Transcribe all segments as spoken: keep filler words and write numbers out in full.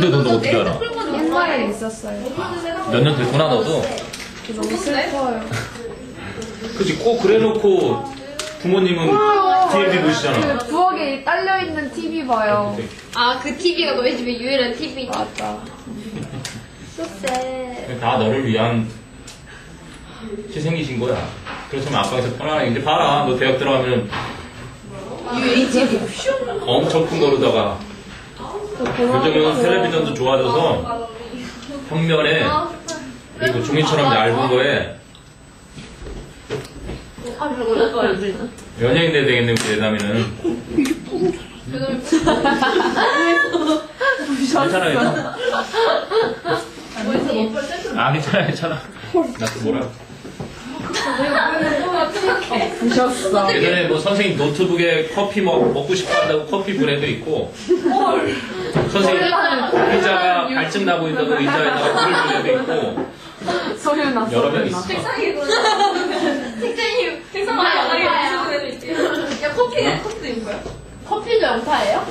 근데 너도 어떻게 알아? 옛날에 있었어요. 몇 년 됐구나 너도. 너무 슬퍼요. 그치 꼭 그래놓고 부모님은 티비 보시잖아. 그 부엌에 딸려있는 티비 봐요. 아, 그 티비가 너희 집에 유일한 티비. 맞아. 쎄. 다 너를 위한 희생이신 거야. 그렇다면 아빠가 편안하게 이제 봐라. 너 대학 들어가면 엄청 큰 거로다가 요즘은 텔레비전도 좋아져서 평면에 그리고 종이처럼 얇은 거에 연예인 돼 되겠네 우리 예담이는. 괜찮아 괜찮아. 아 괜찮아 괜찮아. 나 또 뭐라 부셨어. 예전에 뭐 선생님 노트북에 커피 먹, 먹고 싶어 한다고 커피 분해도 있고 선생님 의자가 갈증 나 보인다고 의자에다가 물을 분해도 있고 소리 났어. 여러 명 있어. 책상이 책상 안에 양타에 있대요. 야, 커피는 커피도 있고요. 커피도 양타예요?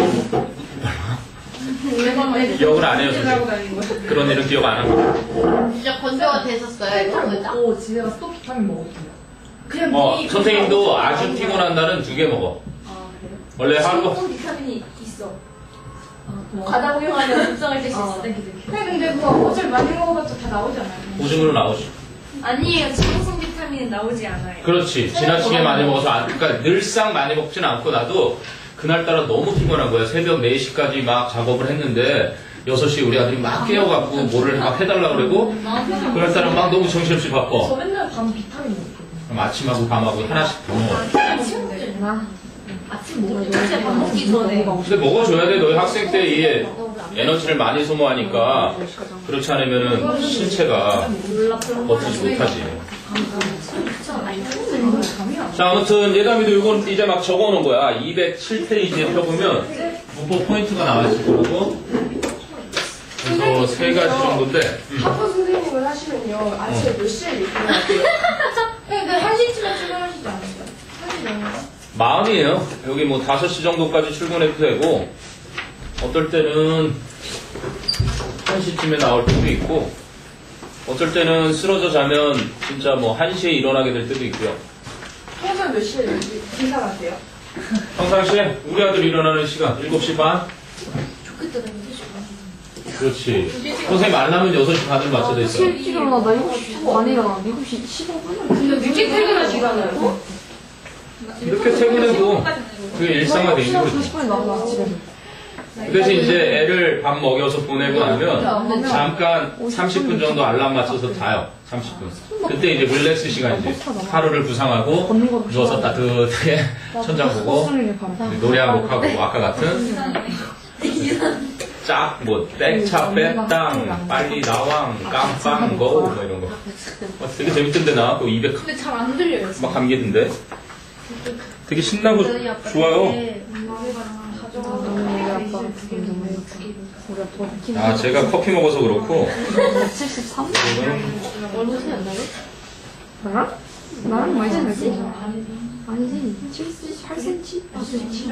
기억을 안 해요 선생님. 그런 일은 기억 안 합니다. 진짜 건조가 됐었어요, 이거 의자? 오, 집에 가서 또 비타민 먹었대요. 그냥 어 미리 선생님도 아주 피곤한 날은 두 개 먹어. 아, 그래요? 원래 하루 식품 비타민이 있어. 뭐 과다 복용하면 불쌍할 수 아, 있어. 네, 네. 근데 근데 그거 어차피 많이 먹어봤자 다 나오지 않아요? 보증으로 나오지. 아니에요. 지방성 비타민은 나오지 않아요. 그렇지. 지나치게 많이 먹어서 안, 그러니까 늘상 많이 먹진 않고 나도 그날따라 너무 피곤한 거야. 새벽 네 시까지 막 작업을 했는데 여섯 시에 우리 아들이 막 깨워갖고 뭐를 막 해달라고 그러고 그날따라 막 너무 정신없이 바빠. 저 맨날 밤 비타민 먹거든요. 그럼 아침하고 밤하고 하나씩 더 먹어. 아침 먹을 때 진짜 밥 먹기 전에. 근데 먹어줘야 돼. 너희 학생 때 이 에너지를 많이 소모하니까 그렇지 않으면은 신체가 버티지 못하지. 자, 아무튼 예담이도 이건 이제 막 적어놓은 거야. 이백칠 페이지에 펴보면 문법 포인트가 나와있을 거고 그래서 세 가지 정도인데 학부 선생님을 하시면요. 아침에 몇 시에 일어나세요? 근데 한 시쯤에 출근하시지 않으세요? 한 시 넘어요? 마음이에요. 여기 뭐 다섯 시 정도까지 출근해도 되고 어떨 때는 한 시쯤에 나올 때도 있고 어떨 때는 쓰러져 자면 진짜 뭐 한 시에 일어나게 될 때도 있고요. 평소에 몇 시에 인사하세요? 평상시에 우리 아들 일어나는 시간 일곱 시 반? 좋겠다, 너무 그렇지. 선생님 만나면 여섯 시 반을 맞춰져 있어. 일찍 일어나. 나 일곱 시 안 일어나. 일곱 시 십오 분? 근데 일찍 퇴근하시잖아요. 이렇게 퇴근해도 그게 일상화돼 있는 거지. 사십 분에 나가 집에서. 그 대신 이제 애를 밥 먹여서 보내고 나면 잠깐 삼십 분 정도 알람 맞춰서 자요. 삼십 분. 그때 이제 릴렉스 시간이지. 하루를 구상하고 누워서 따뜻하게 천장 보고 노래 한 곡 하고 아까 같은 짝, 뭐, 땡차, 빼땅, 빨리 나왕, 깜빵, 고, 뭐 이런 거. 어, 되게 재밌던데, 나. 그거 이백. 근데 잘 안 들려요. 막 감기던데. 되게 신나고 좋아요. 아, 제가 커피 먹어서 그렇고. 칠십삼? 얼굴이 안 나요? 나랑? 나랑 많이 생겼지? 아니지. 칠십팔 센티미터? 아, 센티미터?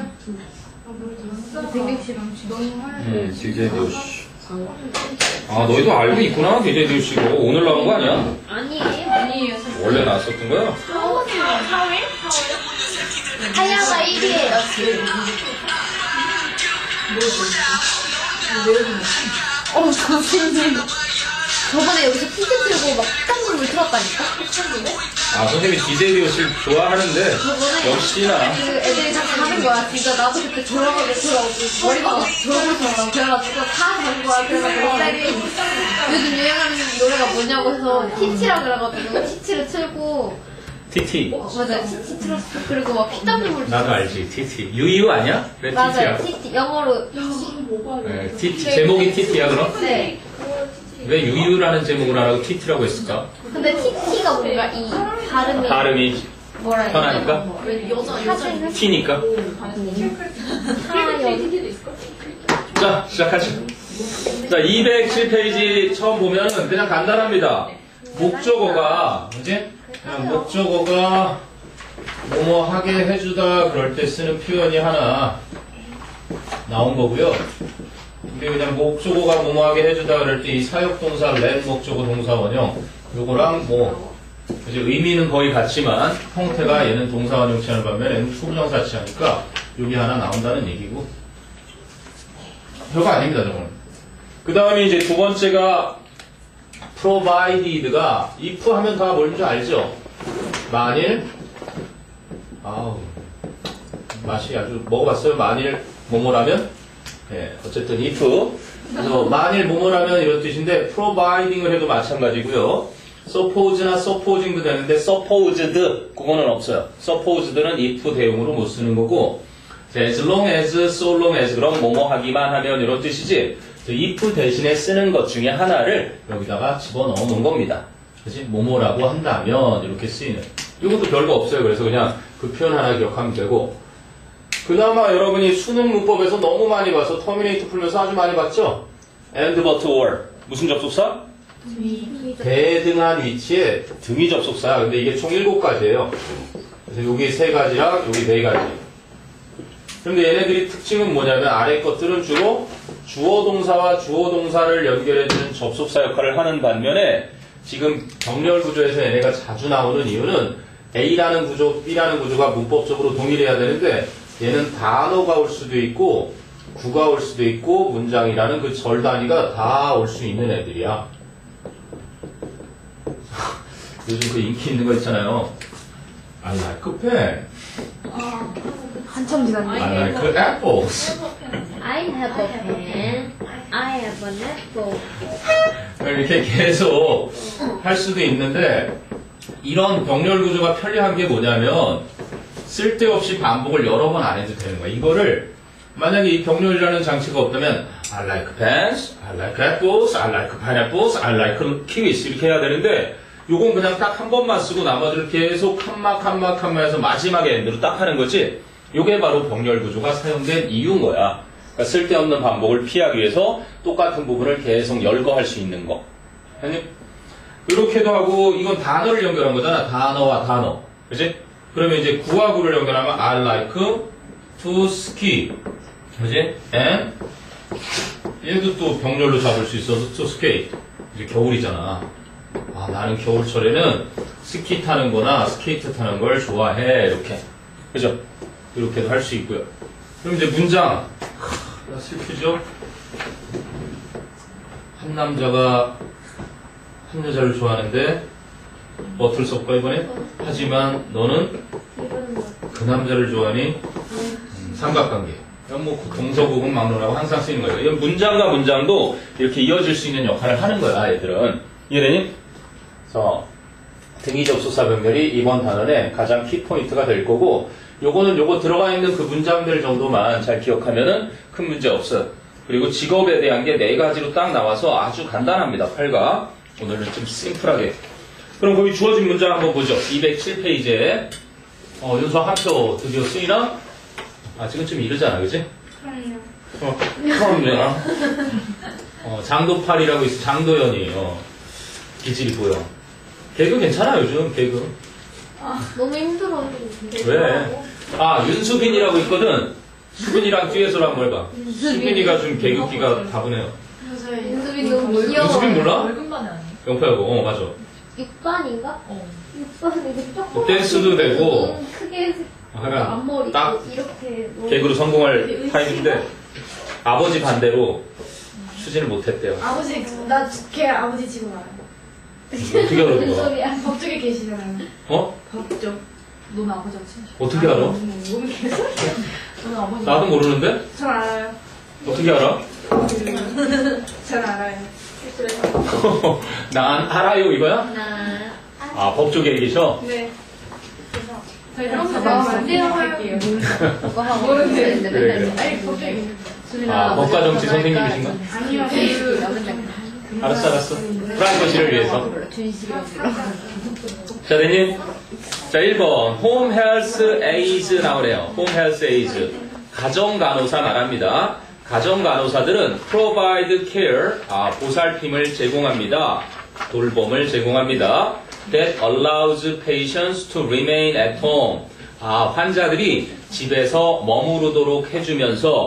음, 디제이 뉴스. 아, 너희도 알고 있구나, 디제이 뉴스 이거. 오늘 나온 거 아니야? 아니에요. 아니에요. 원래 나왔었던 거야? 하야가 일 위에요. 어, 선생님. 저번에 여기서 피드 틀고 막 땀물을 틀었다니까? 아, 선생님이 디제이 뉴스 좋아하는데, 저번에 역시나. 그 애들이 다 가는 거야. 진짜 나도 그때 졸업하게 들어오고 머리가 막 졸업을 그래가지고 다 가는 거야. 그래가지고 갑자기 요즘 유행하는 노래가 뭐냐고 해서 티티라 그래가지고 티티를 틀고 티티. 어, 맞아 티티 틀었어. 그리고 막 피땀물을 나도 알지, 티티. 유유 아니야? 왜 맞아요. 티티야? 티티 영어로 네, 티티. 제목이 티티야, 그럼? 네. 왜 유유라는 제목을 안 하고 티티라고 했을까? 근데 티티가 뭔가 이 발음이 발음이 뭐라 해야 편하니까? 왜 여자 여자 티니까? 자, 시작하죠. 자, 이백칠 페이지 처음 보면은 그냥 간단합니다. 목적어가, 뭐지? 그냥 목적어가 뭐뭐 하게 해주다 그럴 때 쓰는 표현이 하나 나온 거고요. 근데 그냥 목적어가 뭐뭐하게 해주다 그럴 때 이 사역동사 len 목적어 동사 원형 요거랑 뭐 이제 의미는 거의 같지만 형태가 얘는 동사 원형 취하는 반면에 얘는 투부정사 취하니까 여기 하나 나온다는 얘기고 별거 아닙니다 저거는. 그 다음에 이제 두 번째가 provided가 if 하면 다 뭔지 알죠? 만일 아우 맛이 아주 먹어봤어요? 만일 뭐뭐라면? 예, 어쨌든 if 그래서 만일 뭐뭐라면 이런 뜻인데 providing을 해도 마찬가지고요. suppose나 supposing도 되는데 supposed 그거는 없어요. supposed는 if 대용으로 못 쓰는 거고 as long as, so long as 그럼 뭐뭐 하기만 하면 이런 뜻이지 if 대신에 쓰는 것 중에 하나를 여기다가 집어넣어 놓은 겁니다. 그치? 뭐뭐라고 한다면 이렇게 쓰이는 이것도 별거 없어요. 그래서 그냥 그 표현 하나 기억하면 되고 그나마 여러분이 수능 문법에서 너무 많이 봐서 터미네이터 풀면서 아주 많이 봤죠? and but or 무슨 접속사? 대등한 위치에 등이 접속사야. 근데 이게 총 일곱 가지예요. 그래서 여기 세 가지랑 여기 네 가지. 그런데 얘네들이 특징은 뭐냐면 아래 것들은 주로 주어 동사와 주어 동사를 연결해주는 접속사 역할을 하는 반면에 지금 병렬 구조에서 얘네가 자주 나오는 이유는 A라는 구조, B라는 구조가 문법적으로 동일해야 되는데 얘는 단어가 올 수도 있고 구가 올 수도 있고 문장이라는 그 절 단위가 다 올 수 있는 애들이야. 요즘 그 인기 있는 거 있잖아요. I like pen. 한참 지났네. I like apples. I have a pen. I have an apple. 이렇게 계속 할 수도 있는데 이런 병렬 구조가 편리한 게 뭐냐면 쓸데없이 반복을 여러 번 안 해도 되는 거야. 이거를 만약에 이 병렬이라는 장치가 없다면 I like pens, I like apples, I like pineapples, I like kiwis 이렇게 해야 되는데 요건 그냥 딱 한 번만 쓰고 나머지를 계속 칸막 칸막 칸막 해서 마지막에 엔드로 딱 하는 거지. 요게 바로 병렬 구조가 사용된 이유인 거야. 그러니까 쓸데없는 반복을 피하기 위해서 똑같은 부분을 계속 열거할 수 있는 거. 아니? 이렇게도 하고 이건 단어를 연결한 거잖아. 단어와 단어. 그치? 그러면 이제 구와 구를 연결하면 I like to ski. 그치? And 얘도 또 병렬로 잡을 수 있어서 to skate. 이제 겨울이잖아. 아, 나는 겨울철에는 스키 타는 거나 스케이트 타는 걸 좋아해. 이렇게. 그죠? 이렇게도 할 수 있고요. 그럼 이제 문장. 하, 슬프죠? 한 남자가 한 여자를 좋아하는데 어쩔 수 없고 이번에 하지만 너는 그 남자를 좋아하니 음, 삼각관계. 이건 뭐 동서고금 막론하고 항상 쓰이는 거예요. 이건 문장과 문장도 이렇게 이어질 수 있는 역할을 하는 거야, 얘들은. 이해되니? 그래서 등위 접속사 병렬이 이번 단원의 가장 키포인트가 될 거고 요거는 요거 들어가 있는 그 문장들 정도만 잘 기억하면은 큰 문제 없어요. 그리고 직업에 대한 게 네 가지로 딱 나와서 아주 간단합니다. 팔 가 오늘은 좀 심플하게. 그럼 거기 주어진 문장 한번 보죠. 이백칠 페이지에 어, 윤서 한 표 드디어 쓰이나? 아직은 좀 이르잖아, 그치? 그럼요. 어, 그럼요. 어, 장도팔이라고 있어. 장도연이에요. 기질이 보여. 개그 괜찮아, 요즘, 개그. 너무 힘들어. 왜? 아, 윤수빈이라고 있거든. 수빈이랑 뒤에서로 한번 해봐. 수빈이가 좀 개그기가 다분해요. 윤수빈 너무 귀여워. 윤수빈 몰라? 월급만이 아니에요. 영파하고, 어, 맞아. 육 반인가? 어. 육 반인데 조금 댄스도 되고. 크게 하여간 앞머리 딱 이렇게 개그로 성공할 타입인데, 아버지 반대로 추진을 못했대요. 아버지, 나 걔 아버지 지금 알아요. 어떻게 알아, 무슨 누가? 소리야? 법쪽에 계시잖아요. 어? 법적. 너는 아버지가 친해. 어떻게 알아? 뭔 개소리야? 너는 아버지. 나도 모르는데? 전 알아요. 어떻게 알아? 전 알아요. 난 알아요, 이거야? 하나. 아, 법조계에 계셔? 네. 저희 그럼 다 나 만들어 할게요. 그거 하고 모르는데. 있는데 그래, 맨날 그래. 아니, 법쪽에. 아, 법과정치 선생님이신가? 아니요, 그, 알았어, 알았어. 프라이버시를 위해서. 준식이라고 자, 됐니? 자, 일 번. 홈 헬스 에이즈 나오네요. 홈 헬스 에이즈. 가정간호사 말합니다. 가정간호사들은 provide care, 아, 보살핌을 제공합니다. 돌봄을 제공합니다. That allows patients to remain at home. 아, 환자들이 집에서 머무르도록 해주면서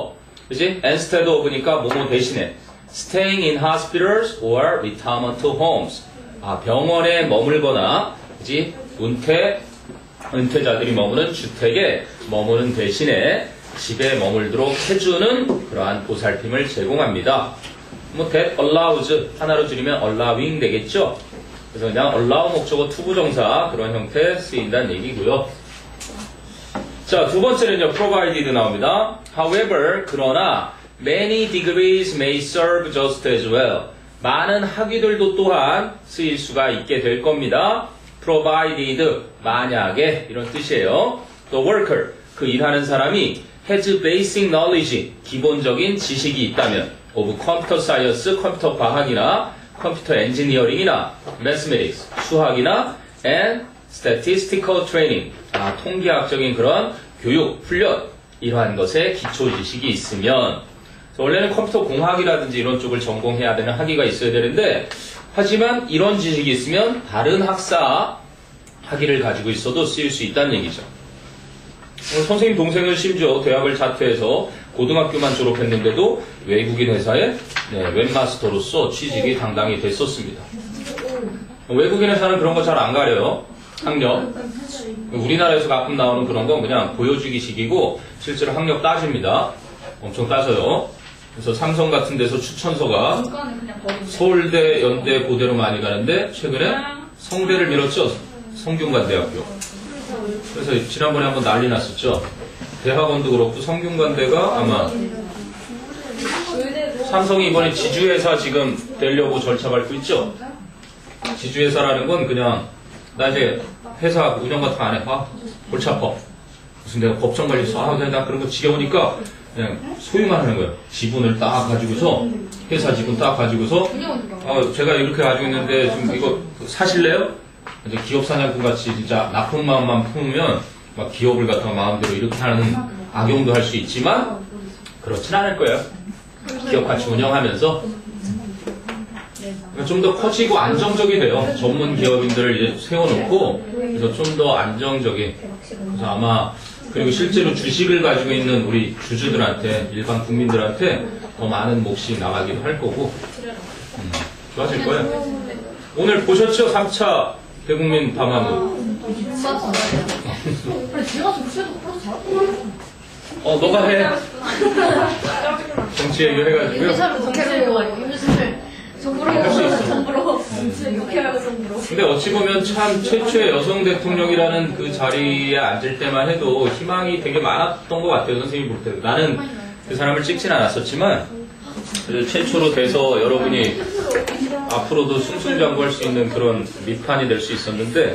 그지? instead of니까 뭐뭐 대신에 staying in hospitals or retirement homes. 아, 병원에 머물거나, 그지? 은퇴, 은퇴자들이 머무는 주택에 머무는 대신에 집에 머물도록 해주는 그러한 보살핌을 제공합니다. 뭐 that allows 하나로 줄이면 allowing 되겠죠? 그래서 그냥 allow 목적어 투부정사 그런 형태에 쓰인다는 얘기고요. 자, 두 번째는요, provided 나옵니다. However, 그러나 many degrees may serve just as well. 많은 학위들도 또한 쓰일 수가 있게 될 겁니다. provided, 만약에 이런 뜻이에요. The worker, 그 일하는 사람이 has basic knowledge, 기본적인 지식이 있다면 of computer science, 컴퓨터 과학이나 컴퓨터 엔지니어링이나 mathematics, 수학이나 and statistical training, 아, 통계학적인 그런 교육, 훈련, 이러한 것에 기초 지식이 있으면 원래는 컴퓨터 공학이라든지 이런 쪽을 전공해야 되는 학위가 있어야 되는데 하지만 이런 지식이 있으면 다른 학사 학위를 가지고 있어도 쓰일 수 있다는 얘기죠. 선생님 동생은 심지어 대학을 자퇴해서 고등학교만 졸업했는데도 외국인 회사의 네, 웹마스터로서 취직이 당당히 됐었습니다. 외국인 회사는 그런 거 잘 안 가려요. 학력. 우리나라에서 가끔 나오는 그런 건 그냥 보여주기식이고 실제로 학력 따집니다. 엄청 따져요. 그래서 삼성 같은 데서 추천서가 서울대, 연대, 고대로 많이 가는데 최근에 성대를 밀었죠. 성균관대학교. 그래서 지난번에 한번 난리 났었죠. 대학원도 그렇고 성균관대가 아마 삼성이 이번에 지주회사 지금 되려고 절차 밟고 있죠. 지주회사라는 건 그냥 나 이제 회사 운영 같은 거 안 해. 아, 골치 아파. 무슨 내가 법정 관리서 아, 나 그런 거 지겨우니까 그냥 소유만 하는 거예요. 지분을 딱 가지고서 회사 지분 딱 가지고서 아, 제가 이렇게 가지고 있는데 좀 이거 사실래요? 이제 기업 사냥꾼 같이 진짜 나쁜 마음만 품으면 막 기업을 갖다가 마음대로 이렇게 하는 악용도 할 수 있지만 그렇진 않을 거예요. 기업 같이 운영하면서 좀 더 커지고 안정적이 돼요. 전문 기업인들을 이제 세워놓고 그래서 좀 더 안정적인. 그래서 아마 그리고 실제로 주식을 가지고 있는 우리 주주들한테 일반 국민들한테 더 많은 몫이 나가기도 할 거고 음, 좋아질 거예요. 오늘 보셨죠? 삼 차 대국민 밤하무. 어, 너가 해. 정치 얘기해가지고요. 윤수를 정체로 윤수를 정부로 할 수 있어. 정부로 욕해하고 정부로. 근데 어찌 보면 참 최초의 여성 대통령이라는 그 자리에 앉을 때만 해도 희망이 되게 많았던 것 같아요. 선생님이 볼 때. 나는 그 사람을 찍진 않았었지만 최초로 돼서 여러분이 앞으로도 승승장구할 수 있는 그런 밑판이 될 수 있었는데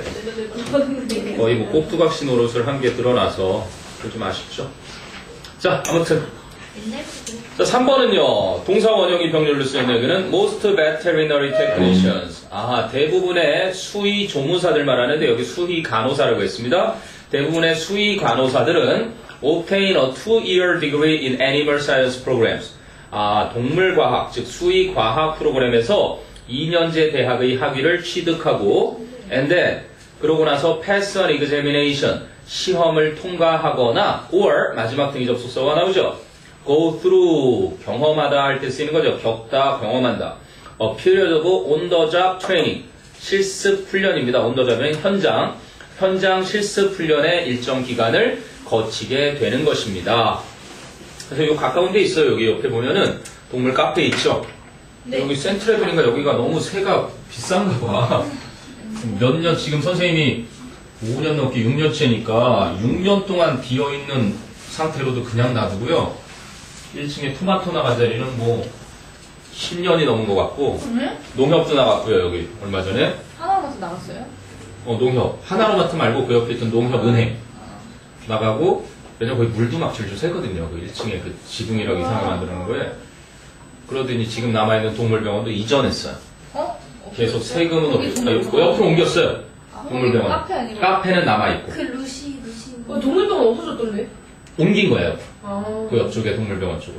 거의 뭐 꼭두각시 노릇을 한 게 드러나서 좀 아쉽죠. 자, 아무튼 자, 삼 번은요. 동사 원형이 병렬로 쓰이는 여기는 most veterinary technicians. 아, 대부분의 수의 조무사들 말하는데 여기 수의 간호사라고 했습니다. 대부분의 수의 간호사들은 obtain a two-year degree in animal science programs. 아, 동물과학, 즉 수의과학 프로그램에서 이 년제 대학의 학위를 취득하고 and then 그러고 나서 pass an examination, 시험을 통과하거나 or 마지막 등위 접속사가 나오죠. go through, 경험하다 할 때 쓰이는 거죠. 겪다, 경험한다. a period of on the job training, 실습 훈련입니다. on the job은 현장, 현장 실습 훈련의 일정 기간을 거치게 되는 것입니다. 그래서 요 가까운 데 있어요. 여기 옆에 보면은 동물 카페 있죠? 네. 여기 센트레블인가 여기가 너무 새가 비싼가 봐. 몇 년, 지금 선생님이 오 년 넘게 육 년째니까 육 년 동안 비어있는 상태로도 그냥 놔두고요. 일 층에 토마토 나간 자리는 뭐 십 년이 넘은 것 같고 네? 농협도 나갔고요. 여기 얼마 전에 하나로마트 나갔어요? 어 농협 하나로마트 말고 그 옆에 있던 농협은행 나가고 왜냐면 거기 물도 막 줄줄 새거든요. 그 일 층에 그 지붕이라고 이상하게 만들어놓은 거에. 그러더니 지금 남아있는 동물병원도 이전했어요. 어? 계속 세금은 없, 아, 옆으로 옮겼어요. 동물병원. 카페 아니고? 카페는 남아있고. 그 루시 루시. 어, 동물병원 없어졌던데? 옮긴 거예요. 아. 그 옆쪽에 동물병원 쪽으로.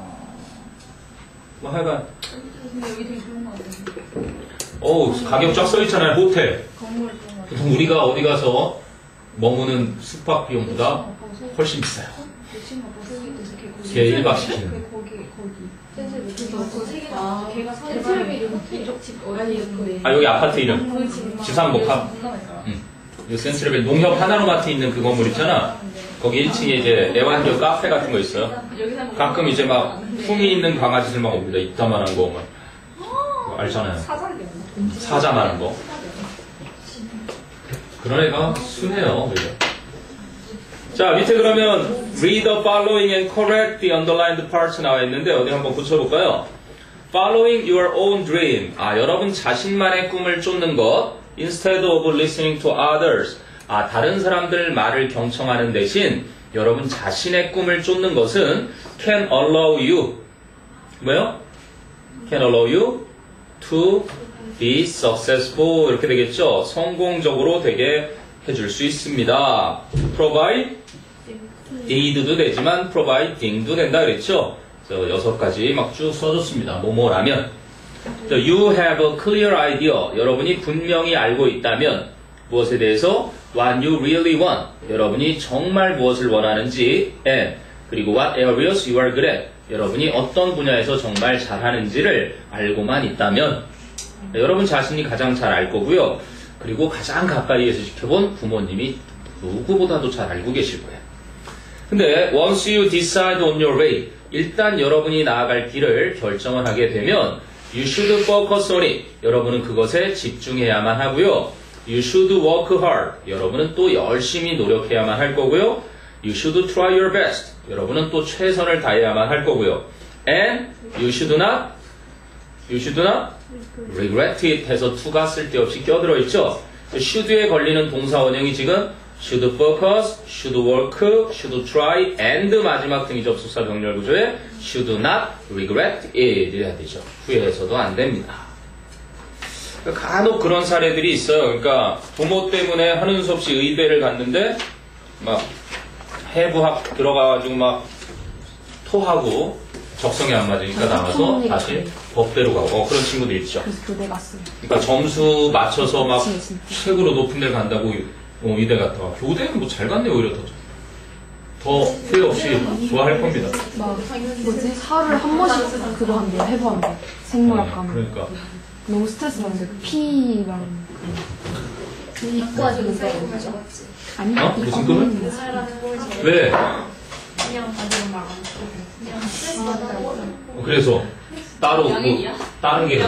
뭐 하여간. 여기 되게 좋은 거 같아요. 어우, 가격 쫙 써있잖아요. 호텔. 건물 좋은 거 같아요. 보통 우리가 어디 가서 머무는 숙박 비용보다 훨씬 비싸요. 걔 일 박 시키는. 거기 거기. 아, 걔가 사는 센트럴이 이쪽 집 어린이 아, 여기 아파트 이름. 지상복합. 응. 이 센트럴벨 농협 하나로마트 있는 그 건물 있잖아. 거기 일 층에 이제 애완견 카페 같은 거 있어요. 가끔 이제 막 품이 있는 강아지들 막 옵니다. 이따만한 거 막. 그거 알잖아요. 사자만한 거. 그런 애가 순해요. 그죠? 자, 밑에 그러면 read the following and correct the underlined parts 나와 있는데 어디 한번 붙여볼까요? Following your own dream. 아, 여러분 자신만의 꿈을 쫓는 것. Instead of listening to others. 아, 다른 사람들 말을 경청하는 대신 여러분 자신의 꿈을 쫓는 것은 can allow you. 뭐요? Can allow you to be successful. 이렇게 되겠죠? 성공적으로 되게 해줄 수 있습니다. Provide. did도 되지만 providing도 된다 그랬죠? 저 여섯 가지 막 쭉 써줬습니다. 뭐뭐라면. You have a clear idea. 여러분이 분명히 알고 있다면 무엇에 대해서 what you really want. 여러분이 정말 무엇을 원하는지 and 그리고 what areas you are good at. 여러분이 어떤 분야에서 정말 잘하는지를 알고만 있다면 여러분 자신이 가장 잘 알 거고요. 그리고 가장 가까이에서 지켜본 부모님이 누구보다도 잘 알고 계실 거예요. 근데 once you decide on your way, 일단 여러분이 나아갈 길을 결정을 하게 되면 you should focus on it. 여러분은 그것에 집중해야만 하고요. You should work hard. 여러분은 또 열심히 노력해야만 할 거고요. You should try your best. 여러분은 또 최선을 다해야만 할 거고요. And you should not, you should not regret it 해서 to가 쓸데없이 껴들어 있죠. should에 걸리는 동사 원형이 지금 should focus, should work, should try, and 마지막 등위 접속사 병렬 구조에 should not regret it 이래야 되죠. 후회해서도 안 됩니다. 그러니까 간혹 그런 사례들이 있어요. 그러니까 부모 때문에 하는 수 없이 의대를 갔는데 막 해부학 들어가가지고 막 토하고 적성에 안 맞으니까 나와서 다시 법대로 가고 어, 그런 친구들 있죠. 그래서 교대 갔어요. 그러니까 점수 맞춰서 막 그치, 진짜. 최고로 높은 데 간다고 어, 이대 갔다가 교대는 뭐 잘 갔네 오히려 더. 더 후회 없이 좋아할 겁니다. 막 뭐지? 하루에 한 번씩 그거 한대요. 해부한대. 생물학 과목. 그러니까 너무 스트레스 받는데 그 피랑 입고 하시고 있어요. 그죠? 아니 어? 무슨 꿈을? 왜? 그냥 아직 말안 하고. 그냥 스트레스 받다고. 어, 그래서 따로 뭐 다른 게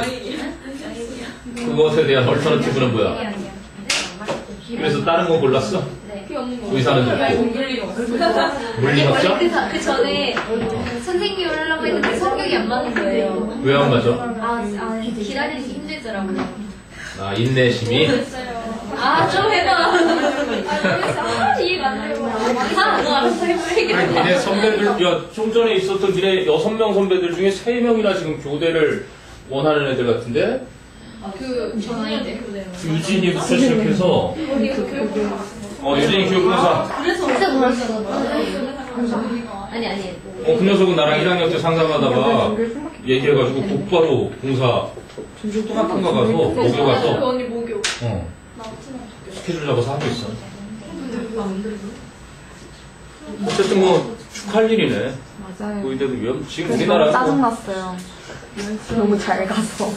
그것에 대한 얼터너티브는 뭐야? 그래서 다른 거 골랐어? 네. 의사는 없고 물리 없어요. 물리 원래 학자? 그, 자- 그 전에 그 선생님을 하려고 했는데 성격이 안 맞는 거예요. 왜 안 맞아? 아, 아 기다리기 힘들더라고요. 아 인내심이 아, 좀 해봐. 아, 이해가 안 돼요. 아, 너 알아서 해봐. 아니, 니네 선배들, 야, 좀 전에 있었던 니네 여섯 명 선배들 중에 세 명이나 지금 교대를 원하는 애들 같은데? 그 전화인데. 유진이부터 시작해서, 어, 유진이 교육봉사. 그래서 진짜 놀랐어. 아니, 아니. 어, 그 녀석은 나랑 일 학년 때 상담하다가 얘기해가지고 곧바로 봉사 똑같은 거 가서, 목요 그 가서, 언니 목요. 어, 스케줄 잡아서 하고 있어. 어쨌든 뭐, 축하할 일이네. 맞아요. 뭐, 이데도 위험, 지금 그래서 우리나라. 너무 짜증났어요. 너무 잘 가서.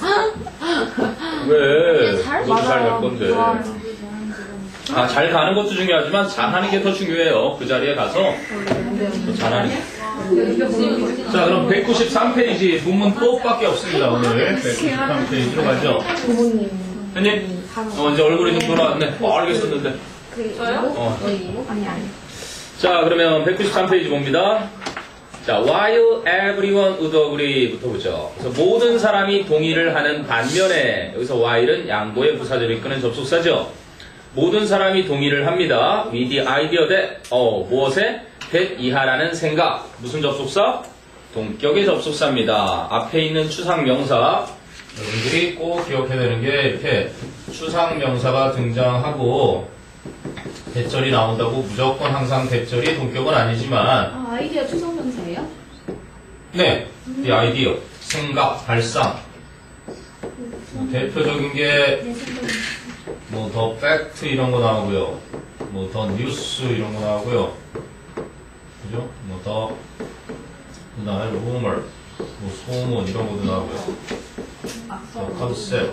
왜? 너도 잘 갈 맞아요. 건데. 좋아요. 아, 잘 가는 것도 중요하지만 잘하는 게 더 중요해요. 그 자리에 가서 더 잘하는 게. 자, 그럼 백구십삼 페이지 부문 또밖에 없습니다. 오늘 백구십삼 페이지로 가죠. 부모님. 형님, 어, 이제 얼굴이 좀 돌아왔네. 빠르게 썼는데. 저요? 어. 아니 아니. 자, 그러면 백구십삼 페이지 봅니다. 자, while everyone would agree부터 보죠. 그래서 모든 사람이 동의를 하는 반면에 여기서 while은 양보의 부사절을 이끄는 접속사죠. 모든 사람이 동의를 합니다. with the idea that 어, 무엇에? that 이하라는 생각. 무슨 접속사? 동격의 접속사입니다. 앞에 있는 추상명사 여러분들이 꼭 기억해야 되는 게 이렇게 추상명사가 등장하고 대절이 나온다고 무조건 항상 대절이 동격은 아니지만 아, 아이디어 추상명사예요? 네, the idea, 생각, 발상. 뭐 대표적인 게 뭐 더 팩트 이런 거 나오고요. 뭐 더 뉴스 이런 거 나오고요. 그죠? 뭐 더, 그 다음에 rumor, 뭐 소문 이런 것도 나오고요. 뭐 컨셉,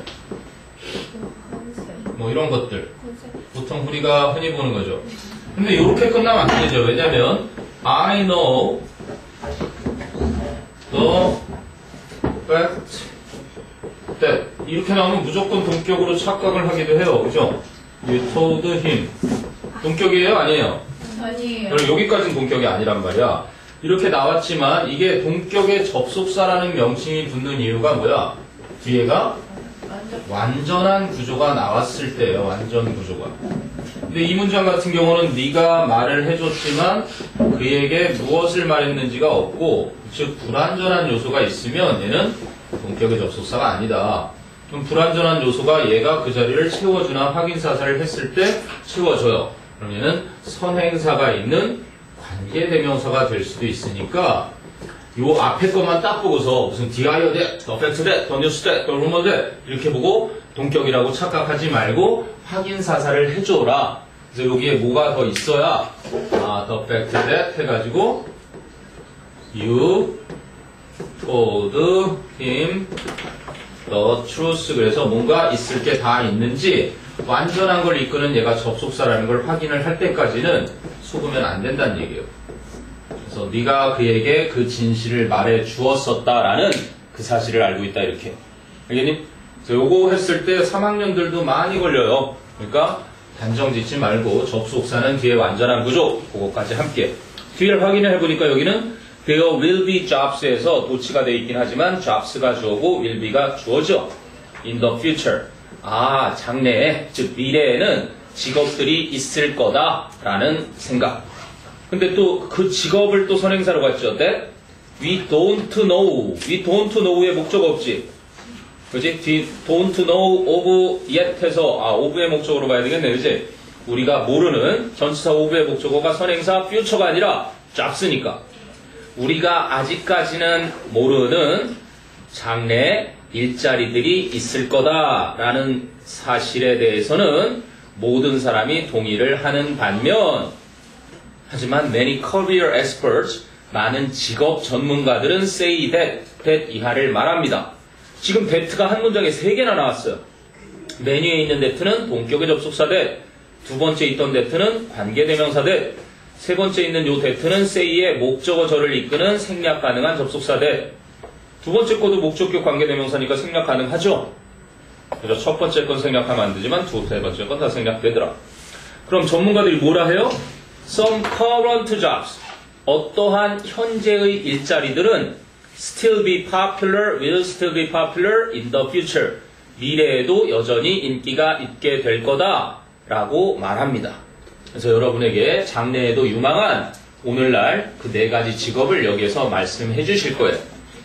뭐 이런 것들. 보통 우리가 흔히 보는 거죠. 근데 이렇게 끝나면 안 되죠. 왜냐면 I know the fact that 이렇게 나오면 무조건 동격으로 착각을 하기도 해요. 그죠? You told him. 동격이에요? 아니에요? 아니에요. 그럼 여기까지는 동격이 아니란 말이야. 이렇게 나왔지만 이게 동격의 접속사라는 명칭이 붙는 이유가 뭐야? 뒤에가 완전한 구조가 나왔을 때예요. 완전 구조가. 근데 이 문장 같은 경우는 네가 말을 해줬지만 그에게 무엇을 말했는지가 없고, 즉 불완전한 요소가 있으면 얘는 동격의 접속사가 아니다. 그럼 불완전한 요소가 얘가 그 자리를 채워주나 확인사살을 했을 때 채워줘요. 그럼 얘는 선행사가 있는 관계대명사가 될 수도 있으니까 요 앞에 것만 딱 보고서 무슨 디아이어 대, 더 팩트 대, 더 뉴스 대, 더 루머 대 이렇게 보고 동격이라고 착각하지 말고 확인사살을 해줘라. 그래서 여기에 뭐가 더 있어야 아, 더 팩트 대 해가지고 you told him the truth. 그래서 뭔가 있을 게 다 있는지 완전한 걸 이끄는 얘가 접속사라는 걸 확인을 할 때까지는 속으면 안 된다는 얘기예요. 그래서 네가 그에게 그 진실을 말해 주었었다라는 그 사실을 알고 있다 이렇게. 알겠니? 그래서 요거 했을 때 삼 학년들도 많이 걸려요. 그러니까 단정 짓지 말고 접속사는 뒤에 완전한 구조 그거까지 함께. 뒤를 확인을 해보니까 여기는 there will be jobs에서 도치가 돼 있긴 하지만 jobs가 주어고 will be가 주어져. in the future. 아, 장래에, 즉 미래에는 직업들이 있을 거다라는 생각. 근데 또 그 직업을 또 선행사로 갔죠. That we don't know. we don't know의 목적 없지. 그지? We don't know of yet 해서 아, of의 목적으로 봐야 되겠네. 그지? 우리가 모르는 전치사 of의 목적어가 선행사 future가 아니라 jobs니까. 우리가 아직까지는 모르는 장래 일자리들이 있을 거다라는 사실에 대해서는 모든 사람이 동의를 하는 반면, 하지만 many career experts, 많은 직업 전문가들은 say that, that 이하를 말합니다. 지금 that가 한 문장에 세 개나 나왔어요. 메뉴에 있는 that는 동격의 접속사 that, 두 번째 있던 that는 관계대명사 that, 세 번째 있는 요 that는 say의 목적어절을 이끄는 생략 가능한 접속사 that. 두 번째 것도 목적격 관계대명사니까 생략 가능하죠? 그래서 첫 번째 건 생략하면 안 되지만 두 세 번째 건 다 생략되더라. 그럼 전문가들이 뭐라 해요? Some current jobs. 어떠한 현재의 일자리들은 still be popular, will still be popular in the future. 미래에도 여전히 인기가 있게 될 거다 라고 말합니다. 그래서 여러분에게 장래에도 유망한 오늘날 그 네 가지 직업을 여기에서 말씀해 주실 거예요.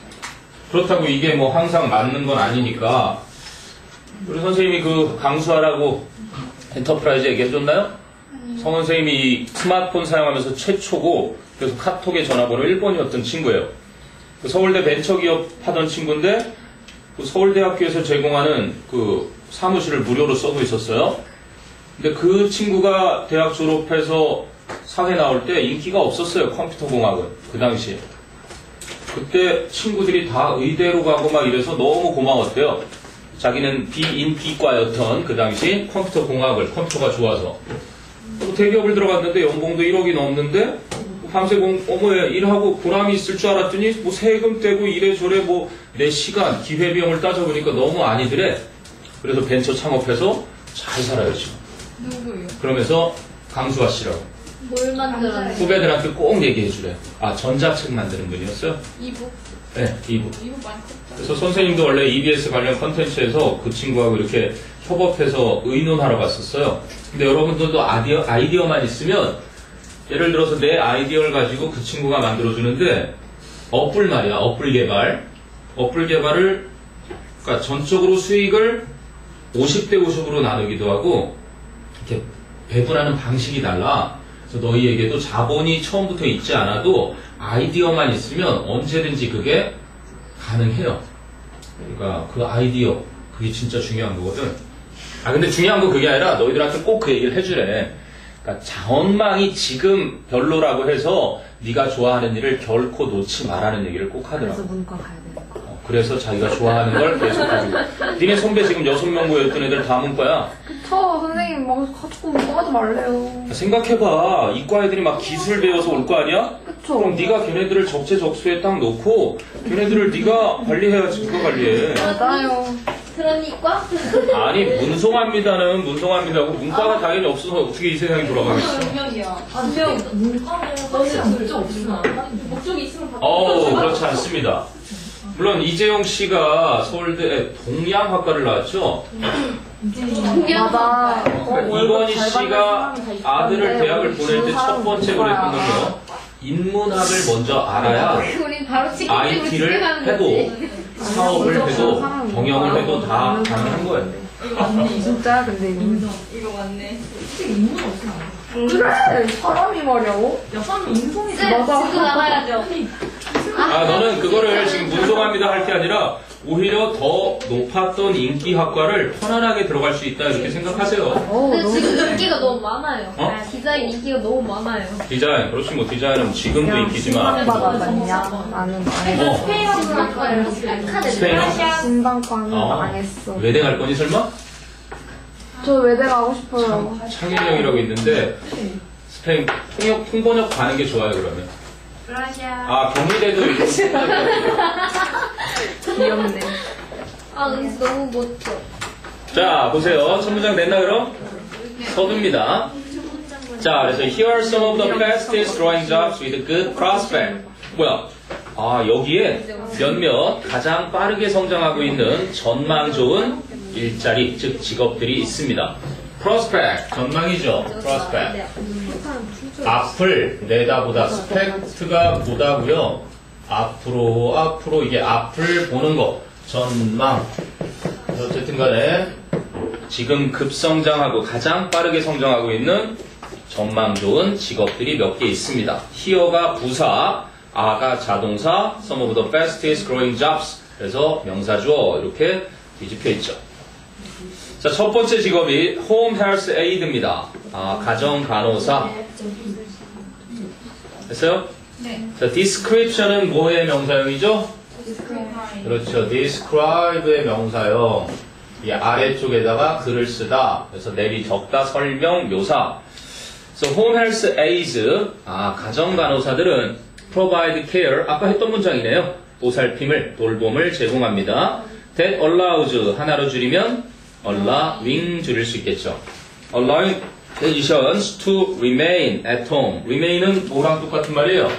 그렇다고 이게 뭐 항상 맞는 건 아니니까 우리 선생님이 그 강수하라고 엔터프라이즈 얘기해줬나요? 성 선생님이 스마트폰 사용하면서 최초고 그래서 카톡의 전화번호 일 번이었던 친구예요. 그 서울대 벤처기업 하던 친구인데 그 서울대학교에서 제공하는 그 사무실을 무료로 써고 있었어요. 근데 그 친구가 대학 졸업해서 사회 나올 때 인기가 없었어요. 컴퓨터 공학은 그 당시에. 그때 친구들이 다 의대로 가고 막 이래서 너무 고마웠대요. 자기는 비인기과였던 그 당시 컴퓨터 공학을, 컴퓨터가 좋아서. 대기업을 들어갔는데 연봉도 일억이 넘는데 밤새 공, 어머에 일하고 보람이 있을 줄 알았더니 뭐 세금 떼고 이래저래 뭐 내 시간, 기회비용을 따져보니까 너무 아니더래. 그래서 벤처 창업해서 잘 살아요 지금. 누구예요? 그러면서 강수아 씨라고. 뭘 만들었는데? 후배들한테 꼭 얘기해 주래. 아, 전자책 만드는 분이었어요? 이북? 네, 이북. 이북 많이 컸죠. 그래서 선생님도 원래 이비에스 관련 컨텐츠에서 그 친구하고 이렇게 협업해서 의논하러 갔었어요. 근데 여러분들도 아이디어, 아이디어만 있으면 예를 들어서 내 아이디어를 가지고 그 친구가 만들어주는데 어플 말이야, 어플 개발. 어플 개발을 그러니까 전적으로 수익을 오십 대 오십으로 나누기도 하고 이렇게 배분하는 방식이 달라. 그래서 너희에게도 자본이 처음부터 있지 않아도 아이디어만 있으면 언제든지 그게 가능해요. 그러니까 그 아이디어, 그게 진짜 중요한 거거든. 아 근데 중요한 건 그게 아니라 너희들한테 꼭 그 얘기를 해주래. 그러니까 자원망이 지금 별로라고 해서 네가 좋아하는 일을 결코 놓지 말라는 얘기를 꼭 그래서 하더라고. 문과 가야 되는 거. 어, 그래서 자기가 좋아하는 걸 계속 가지고. 니네 선배 지금 여섯 명 모였던 애들 다 문과야. 저 선생님 막 가지고 문과 하지 말래요. 생각해봐. 이과 애들이 막 기술 배워서 올 거 아니야? 그쵸. 그럼 네가 걔네들을 적재적소에 딱 놓고 걔네들을 네가 관리해야지. 누가 관리해? 맞아요. 그런 이과? 아니 문송합니다는 문송합니다고 문과가 당연히 없어서 어떻게 이 세상이 돌아가겠어. 분명이야. 분명 문과는 확실한 목적 없으면 안 하는데. 목적이 있으면 바꿔. 어우 그렇지 않습니다. 물론 이재용 씨가 서울대 동양학과를 나왔죠. 맞아. 그러니까 이건희 씨가 아들을 대학을 보낼 때 첫 번째 그랬던 건요. 인문학을 먼저 알아야 우린 바로 치킨집을 아이티를 집행하는 해도 거지. 사업을 해도 경영을 해도 다 가능한 거예요. 진짜 근데 이거. 이거 맞네. 솔직히 인문 없으면 안 돼. 그래 사람이 말이야고. 야, 사람이 인성이 네, 맞아. 지금 나가야죠. 아 너는 그거를 지금 문송합니다 할 게 아니라 오히려 더 높았던 인기 학과를 편안하게 들어갈 수 있다 이렇게 생각하세요. 어 근데 너무 지금 좋네. 인기가 너무 많아요. 어? 디자인 인기가 너무 많아요. 디자인 그렇지 뭐 디자인은 지금도 인기지만 신방과 맞냐? 나는 어. 스페인어도 학과를 카드 스페인어? 신방과는 어. 망했어. 외대 갈 거니 설마? 저 외대 가고 싶어요. 창의력이라고 있는데 스페인 통역 통번역 가는 게 좋아요 그러면. 브라시아. 아 경희대도 이렇게 귀엽네. 아, 은지 너무 멋져. 자 보세요 첫 문장 냈나 그럼? 서두입니다. 자 그래서 here are some of the fastest growing jobs with good prospect. 뭐야? 아 여기에 몇몇 가장 빠르게 성장하고 있는 전망 좋은 일자리 즉 직업들이 있습니다. prospect 전망이죠. prospect 앞을 내다보다 스펙트가 보다고요. 앞으로 앞으로 이게 앞을 보는 거 전망. 어쨌든 간에 지금 급성장하고 가장 빠르게 성장하고 있는 전망 좋은 직업들이 몇 개 있습니다. here가 부사, are가 자동사, some of the fastest growing jobs. 그래서 명사주어 이렇게 뒤집혀 있죠. 자, 첫 번째 직업이 home health aid입니다. 아, 가정 간호사. 됐어요? 네. 자, description은 뭐의 명사형이죠? 그렇죠. describe의 명사형. 이 아래쪽에다가 글을 쓰다. 그래서 내리 적다 설명 묘사. So home health aides, 아 가정 간호사들은 provide care. 아까 했던 문장이네요. 보살핌을 돌봄을 제공합니다. That allows 하나로 줄이면 allowing 줄일 수 있겠죠. Allowing physicians to remain at home. remain은 뭐랑 똑같은 말이에요?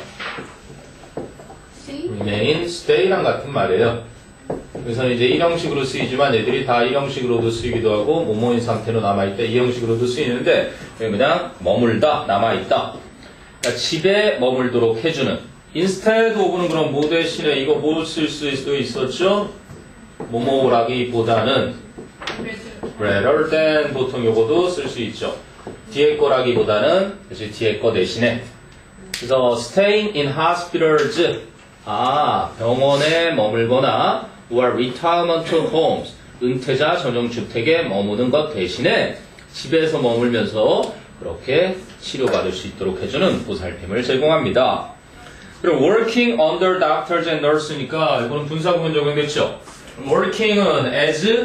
remain, stay랑 같은 말이에요. 그래서 이제 일형식으로 쓰이지만 얘들이 다 일형식으로도 쓰이기도 하고 모모인 상태로 남아있다 이형식으로도 쓰이는데 그냥 머물다 남아있다. 그러니까 집에 머물도록 해주는. instead of는 그럼 뭐 대신에 이거 뭐 쓸 수도 있었죠? 뭐뭐라기보다는 rather than 보통 요거도 쓸 수 있죠. 뒤에 거라기보다는 그치 뒤에 거 대신에. 그래서 staying in hospitals 아 병원에 머물거나 or retirement homes 은퇴자 전용주택에 머무는 것 대신에 집에서 머물면서 그렇게 치료받을 수 있도록 해주는 보살핌을 제공합니다. 그리고 working under doctors and nurse니까 이거는 분사구문 적용됐죠. working은 as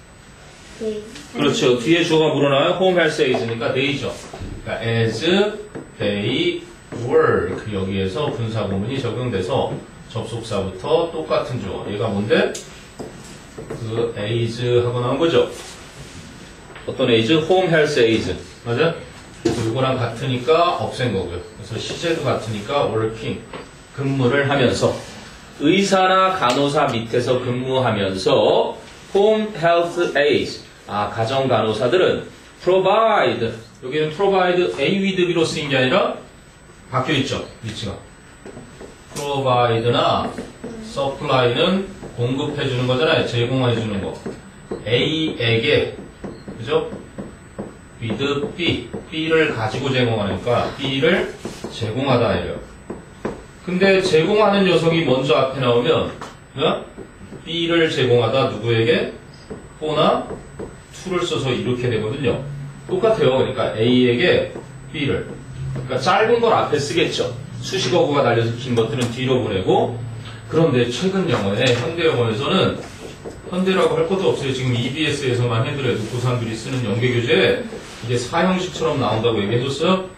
그렇죠. 뒤에 주어가 물어나요. home health aids니까 they죠. 그러니까 as they work 여기에서 분사구문이 적용돼서 접속사부터 똑같은 주어. 얘가 뭔데? 그 aids 하고 나온 거죠. 어떤 aids? home health aids. 맞아? 이거랑 같으니까 없앤 거고요. 그래서 시제도 같으니까 working. 근무를 하면서 의사나 간호사 밑에서 근무하면서 home health aides. 아, 가정 간호사들은 provide. 여기는 provide A with B로 쓰인 게 아니라 바뀌어 있죠. 위치가. provide나 supply는 공급해 주는 거잖아요. 제공해 주는 거. A에게 그죠? with B, B를 가지고 제공하니까 B를 제공하다 이래요. 근데 제공하는 녀석이 먼저 앞에 나오면 어? B를 제공하다 누구에게? for나 to를 써서 이렇게 되거든요. 똑같아요. 그러니까 A에게 B를. 그러니까 짧은 걸 앞에 쓰겠죠. 수식어구가 달려서 긴 것들은 뒤로 보내고. 그런데 최근 영어에, 현대 영어에서는 현대라고 할 것도 없어요. 지금 이비에스에서만 해더라도 고삼들이 쓰는 연계교재에 이게 사형식처럼 나온다고 얘기해줬어요.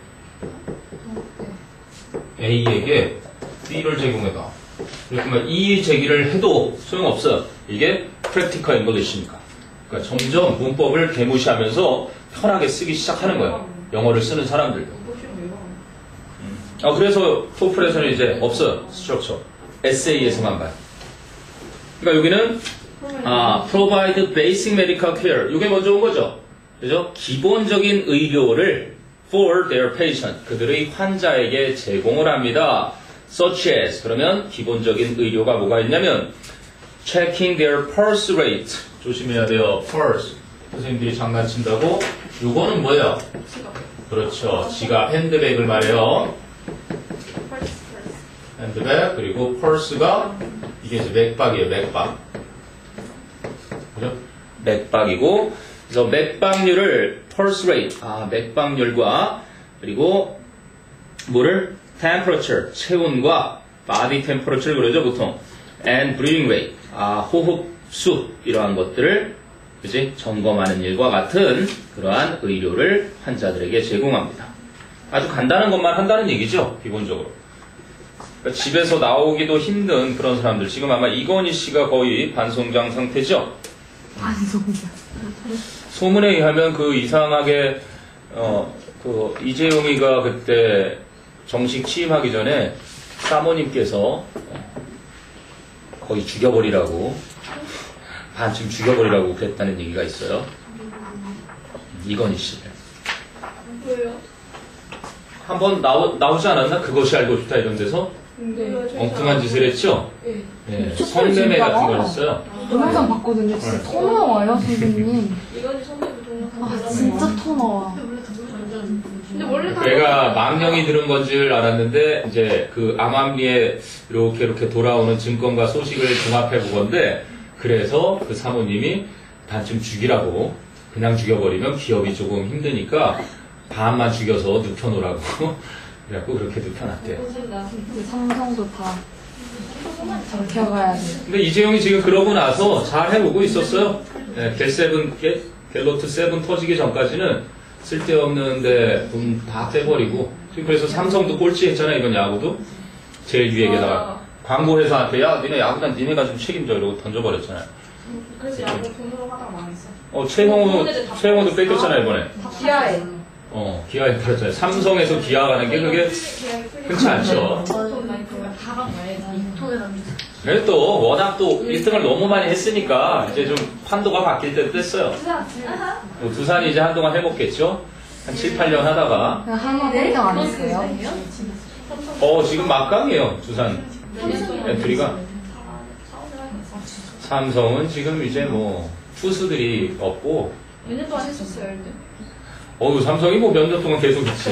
A에게 B를 제공해봐. 그러니까 이 제기를 해도 소용없어요. 이게 practical English니까. 그러니까 점점 문법을 개무시하면서 편하게 쓰기 시작하는 거예요. 영어를 쓰는 사람들도. 음. 아, 그래서 토플에서는 이제 없어요. 스트럭처. 에세이에서만 봐요. 그러니까 여기는 아, provide basic medical care. 이게 먼저 온 거죠. 그죠? 기본적인 의료를 for their patient. 그들의 환자에게 제공을 합니다. such as. 그러면 기본적인 의료가 뭐가 있냐면 checking their pulse rate. 조심해야 돼요. pulse. 선생님들이 장난친다고. 요거는 뭐예요? 그렇죠. 지갑, 핸드백을 말해요. 핸드백, 그리고 펄스가 이게 이제 맥박이에요. 맥박. 그죠? 맥박이고, 그래서 맥박률을 pulse rate, 아, 맥박률과 그리고 뭐를 temperature, 체온과 body temperature를 그러죠, 보통. and breathing rate, 아, 호흡수 이러한 것들을 그지 점검하는 일과 같은 그러한 의료를 환자들에게 제공합니다. 아주 간단한 것만 한다는 얘기죠, 기본적으로. 그러니까 집에서 나오기도 힘든 그런 사람들. 지금 아마 이건희 씨가 거의 반송장 상태죠? 반송장. 소문에 의하면 그 이상하게, 어, 그 이재용이가 그때 정식 취임하기 전에 사모님께서 거의 죽여버리라고, 반쯤 죽여버리라고 그랬다는 얘기가 있어요. 이건희 씨를. 왜요? 한번 나오, 나오지 않았나? 그것이 알고 싶다 이런 데서? 네. 엉뚱한 짓을 했죠? 네. 네, 성매매 같은 걸 했어요. 동영상 봤거든요. 진짜 토 나와요, 선생님. 이건희 선배도 동영상 아, 진짜 토 나와. 근데 원래 다 내가 망령이 들은 건 줄 알았는데 이제 그 암암리에 이렇게 이렇게 돌아오는 증권과 소식을 종합해 보건데 그래서 그 사모님이 반쯤 죽이라고 그냥 죽여버리면 기업이 조금 힘드니까 반만 죽여서 눕혀놓으라고 그래갖고 그렇게 눕혀놨대요. 그 삼성도 다 잡혀가야 돼. 근데 이재용이 지금 그러고 나서 잘 해보고 있었어요. 네, 갤세븐, 갤, 갤로트 세븐 터지기 전까지는 쓸데없는데 돈 다 떼버리고 지금 그래서 삼성도 꼴찌 했잖아요. 이번 야구도 제일 위에다가 광고회사한테 야 니네 야구단 니네가 좀 책임져 이러고 던져버렸잖아요. 그래서 야구 돈으로 하다가 망했어. 어 최형우 최형우도 뺏겼잖아요 이번에. 기아에. 어 기아에 팔았잖아요. 삼성에서 기아 가는 게 그게 흔치 않죠. 다간 말야지. 통에 남기자. 그래도 또 워낙 또 일 등을 너무 많이 했으니까 이제 좀 판도가 바뀔 때도 됐어요. 뭐 두산이 이제 한동안 해먹겠죠. 한 칠, 팔 년 하다가 그냥 하나 꼴등 안 했어요? 어 지금 막강이에요 두산 엔트리가. 삼성은 지금 이제 뭐 투수들이 없고 몇 년 동안 했었어요, 일 등. 어우 삼성이 뭐 몇 년 동안 계속 있지.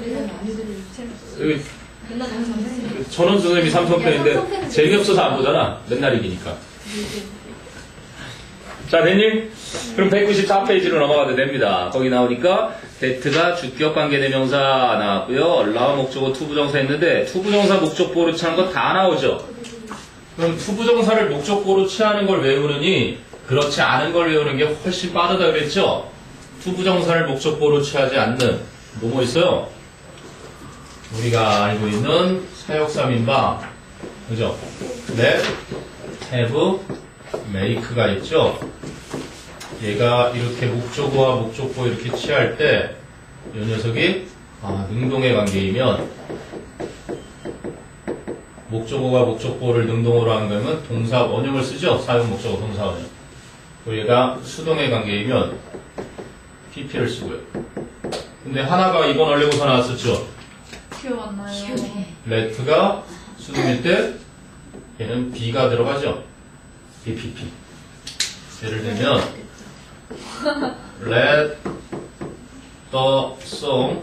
여기 맨날 항상 했어요. 전원 선생님이 삼성 팬인데 재미없어서 안 보잖아. 맨날 이기니까. 자 됐니? 그럼 백구십사 페이지로 넘어가도 됩니다. 거기 나오니까 that가 주격 관계대명사 나왔고요. allow 목적어 투부정사 했는데 투부정사 목적보로 취하는 거 다 나오죠. 그럼 투부정사를 목적보로 취하는 걸 외우느니 그렇지 않은 걸 외우는 게 훨씬 빠르다 그랬죠? 투부정사를 목적보로 취하지 않는 뭐뭐 있어요? 우리가 알고 있는 사역삼인방 그죠? let, have, make가 있죠? 얘가 이렇게 목적어와 목적보 이렇게 취할 때 이 녀석이 아, 능동의 관계이면 목적어가 목적보를 능동으로 하는 거면 동사 원형을 쓰죠? 사용 목적어 동사 원형. 그리고 얘가 수동의 관계이면 피피를 쓰고요. 근데 하나가 이번 원래고사 나왔었죠? 기억 안 나요. let가 수동일 때 얘는 B가 들어가죠? 비피피. 예를 들면 let the song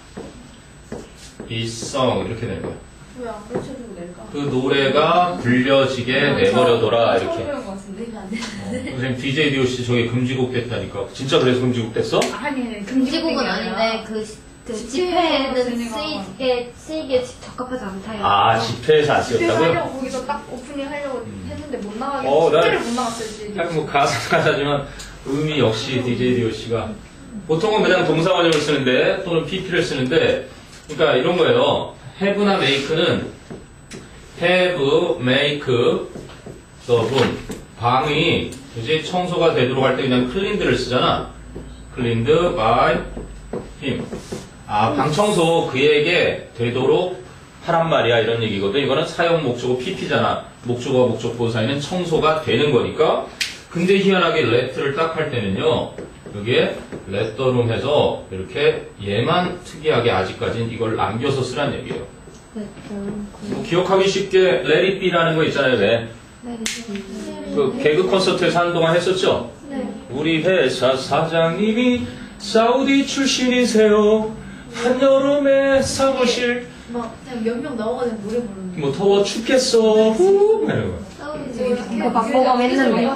be sung 이렇게 되는 거예요. 왜 안 고쳐주고 낼까? 그 노래가 불려지게 내버려둬라 이렇게. 처음 배운 것 같은데. 이거 안 돼. 어, 선생님 디제이 디오씨 저게 금지곡 됐다니까. 진짜 그래서 금지곡 됐어? 아니, 금지곡은 아닌데 그 그 집회에는 쓰이기에, 쓰이기에 적합하지 않다요. 아, 집회에서 안 집회 쓰였다고요? 하려고 거기서 딱 오프닝 하려고 했는데 못 나가게 어, 난- 집회를 못 나갔어요 지금. 하긴 뭐 가사 가사지만 의미 역시 디제이 디오씨가 보통은 그냥 동사 원형을 쓰는데 또는 피피를 쓰는데 그러니까 이런 거예요. have나 make는 have, make the room 방이 이제 청소가 되도록 할 때 그냥 cleaned를 쓰잖아. cleaned by him. 아, 방 청소 그에게 되도록 하란 말이야 이런 얘기거든. 이거는 사용 목적어 피피잖아. 목적어와 목적보 사이는 청소가 되는 거니까. 근데 희한하게 let를 딱 할 때는요. 여기에 let the room 해서 이렇게 얘만 특이하게 아직까지는 이걸 남겨서 쓰란 얘기예요. 뭐 기억하기 쉽게 let it be라는 거 있잖아요. 왜? 그 개그 콘서트에서 한동안 했었죠? 네. 우리 회사 사장님이 사우디 출신이세요. 한여름에 사무실 막 그냥 몇 명 나와가지고 노래 부르는 뭐 더워 죽겠어. 후 이러는 거야. 싸우는데 그거 박보검 했는데.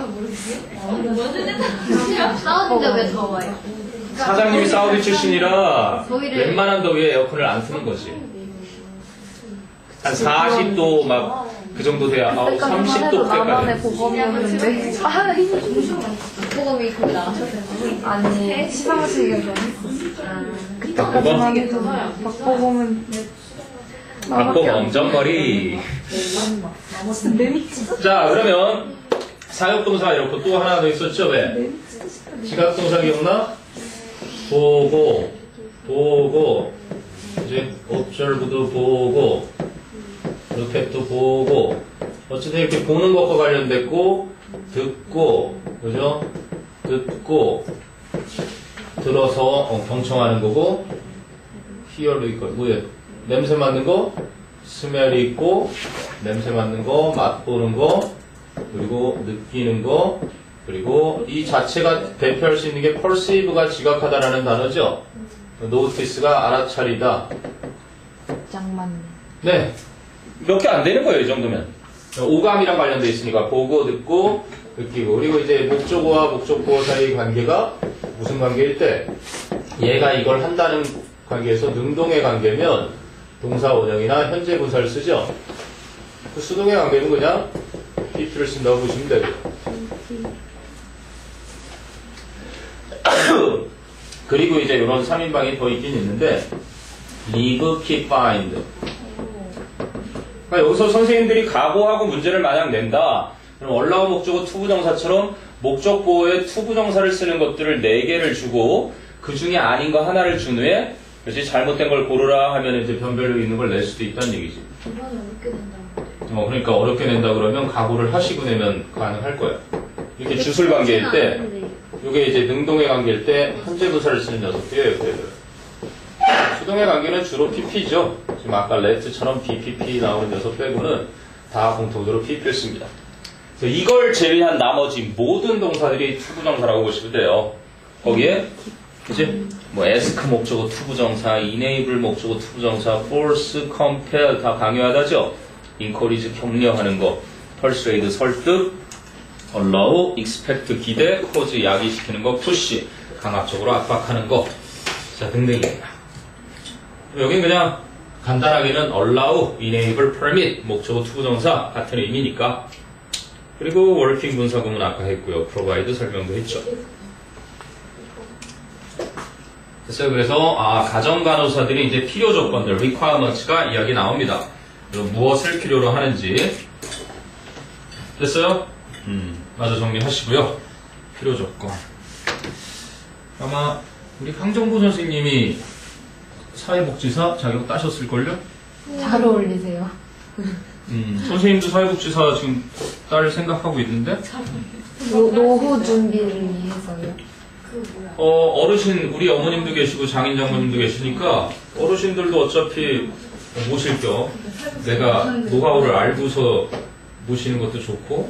싸우는데 왜 더워요? 사장님이 사우디 출신이라 더위를- 웬만한 더위에 에어컨을 안 트는 거지. 한 사십 도 막 그 정도 돼야 아우 삼십 도 나만의 때까지. 보검이었는데. 박보검이 거기 나가셨어요. 아니, 시상식에서. 박보검? 해도 박보검은. 박보검 엄정머리. 자 그러면 사역동사 이렇고 또 하나 더 있었죠? 왜? 지각동사 기억나? 보고 보고 이제 observe도 보고 lookat도 보고 어쨌든 이렇게 보는 것과 관련됐고 듣고 그죠? 듣고 들어서 어, 경청하는 거고 hear도 있고 뭐예요? 냄새 맡는 거 스멜이 있고 냄새 맡는 거 맛보는 거 그리고 느끼는 거 그리고 이 자체가 대표할 수 있는 게 perceive가 지각하다라는 단어죠. notice가 알아차리다. 장 맞네. 네. 몇 개 안 되는 거예요, 이 정도면. 오감이랑 관련돼 있으니까 보고, 듣고, 느끼고. 그리고 이제 목적어와 목적보 사이의 관계가 무슨 관계일 때 얘가 이걸 한다는 관계에서 능동의 관계면 동사 원형이나 현재 분사를 쓰죠. 그 수동의 관계는 그냥 피피를 쓴다고 보시면 되죠. 그리고 이제 이런 삼 인방이 더 있긴 있는데 leave, keep, find. 그러니까 여기서 선생님들이 각오하고 문제를 만약 낸다. 그럼 얼라우 목적어 투부정사처럼 목적보호에 투부정사를 쓰는 것들을 네 개를 주고 그 중에 아닌 거 하나를 준 후에 그렇지 잘못된 걸 고르라 하면 이제 변별력 있는 걸 낼 수도 있다는 얘기지. 이번에 어렵게 된다고. 어 그러니까 어렵게 낸다 그러면 각오를 하시고 내면 가능할 거야. 이렇게 주술 관계일 때 이게 이제 능동의 관계일 때 현재 분사를 쓰는 녀석들이에요. 얘들. 수동의 관계는 주로 피피죠. 지금 아까 let처럼 비피피 나오는 녀석 빼고는 다 공통적으로 피피를 씁니다. 그래서 이걸 제외한 나머지 모든 동사들이 투부정사라고 보시면 돼요. 거기에 그치? 뭐 ask 목적어 투부정사, enable 목적어 투부정사, force, compel 다 강요하다죠. encourage 격려하는 거, persuade 설득, allow, expect 기대, cause 야기시키는 거, push 강압적으로 압박하는 거, 자 등등입니다. 여긴 그냥 간단하게는 allow, enable, permit 목적어 투부정사 같은 의미니까. 그리고 working 분사구문 아까 했고요. provide 설명도 했죠. 됐어요. 그래서 아 가정 간호사들이 이제 필요 조건들 requirements가 이야기 나옵니다. 그리고 무엇을 필요로 하는지 됐어요? 음 마저 정리하시고요. 필요 조건. 아마 우리 강정구 선생님이 사회복지사 자격 따셨을걸요? 잘 어울리세요. 음, 선생님도 사회복지사 지금 딸 생각하고 있는데 노, 노후 준비를 위해서요. 어, 어르신 우리 어머님도 계시고 장인 장모님도 계시니까 어르신들도 어차피 모실 겸 내가 노하우를 알고서 모시는 것도 좋고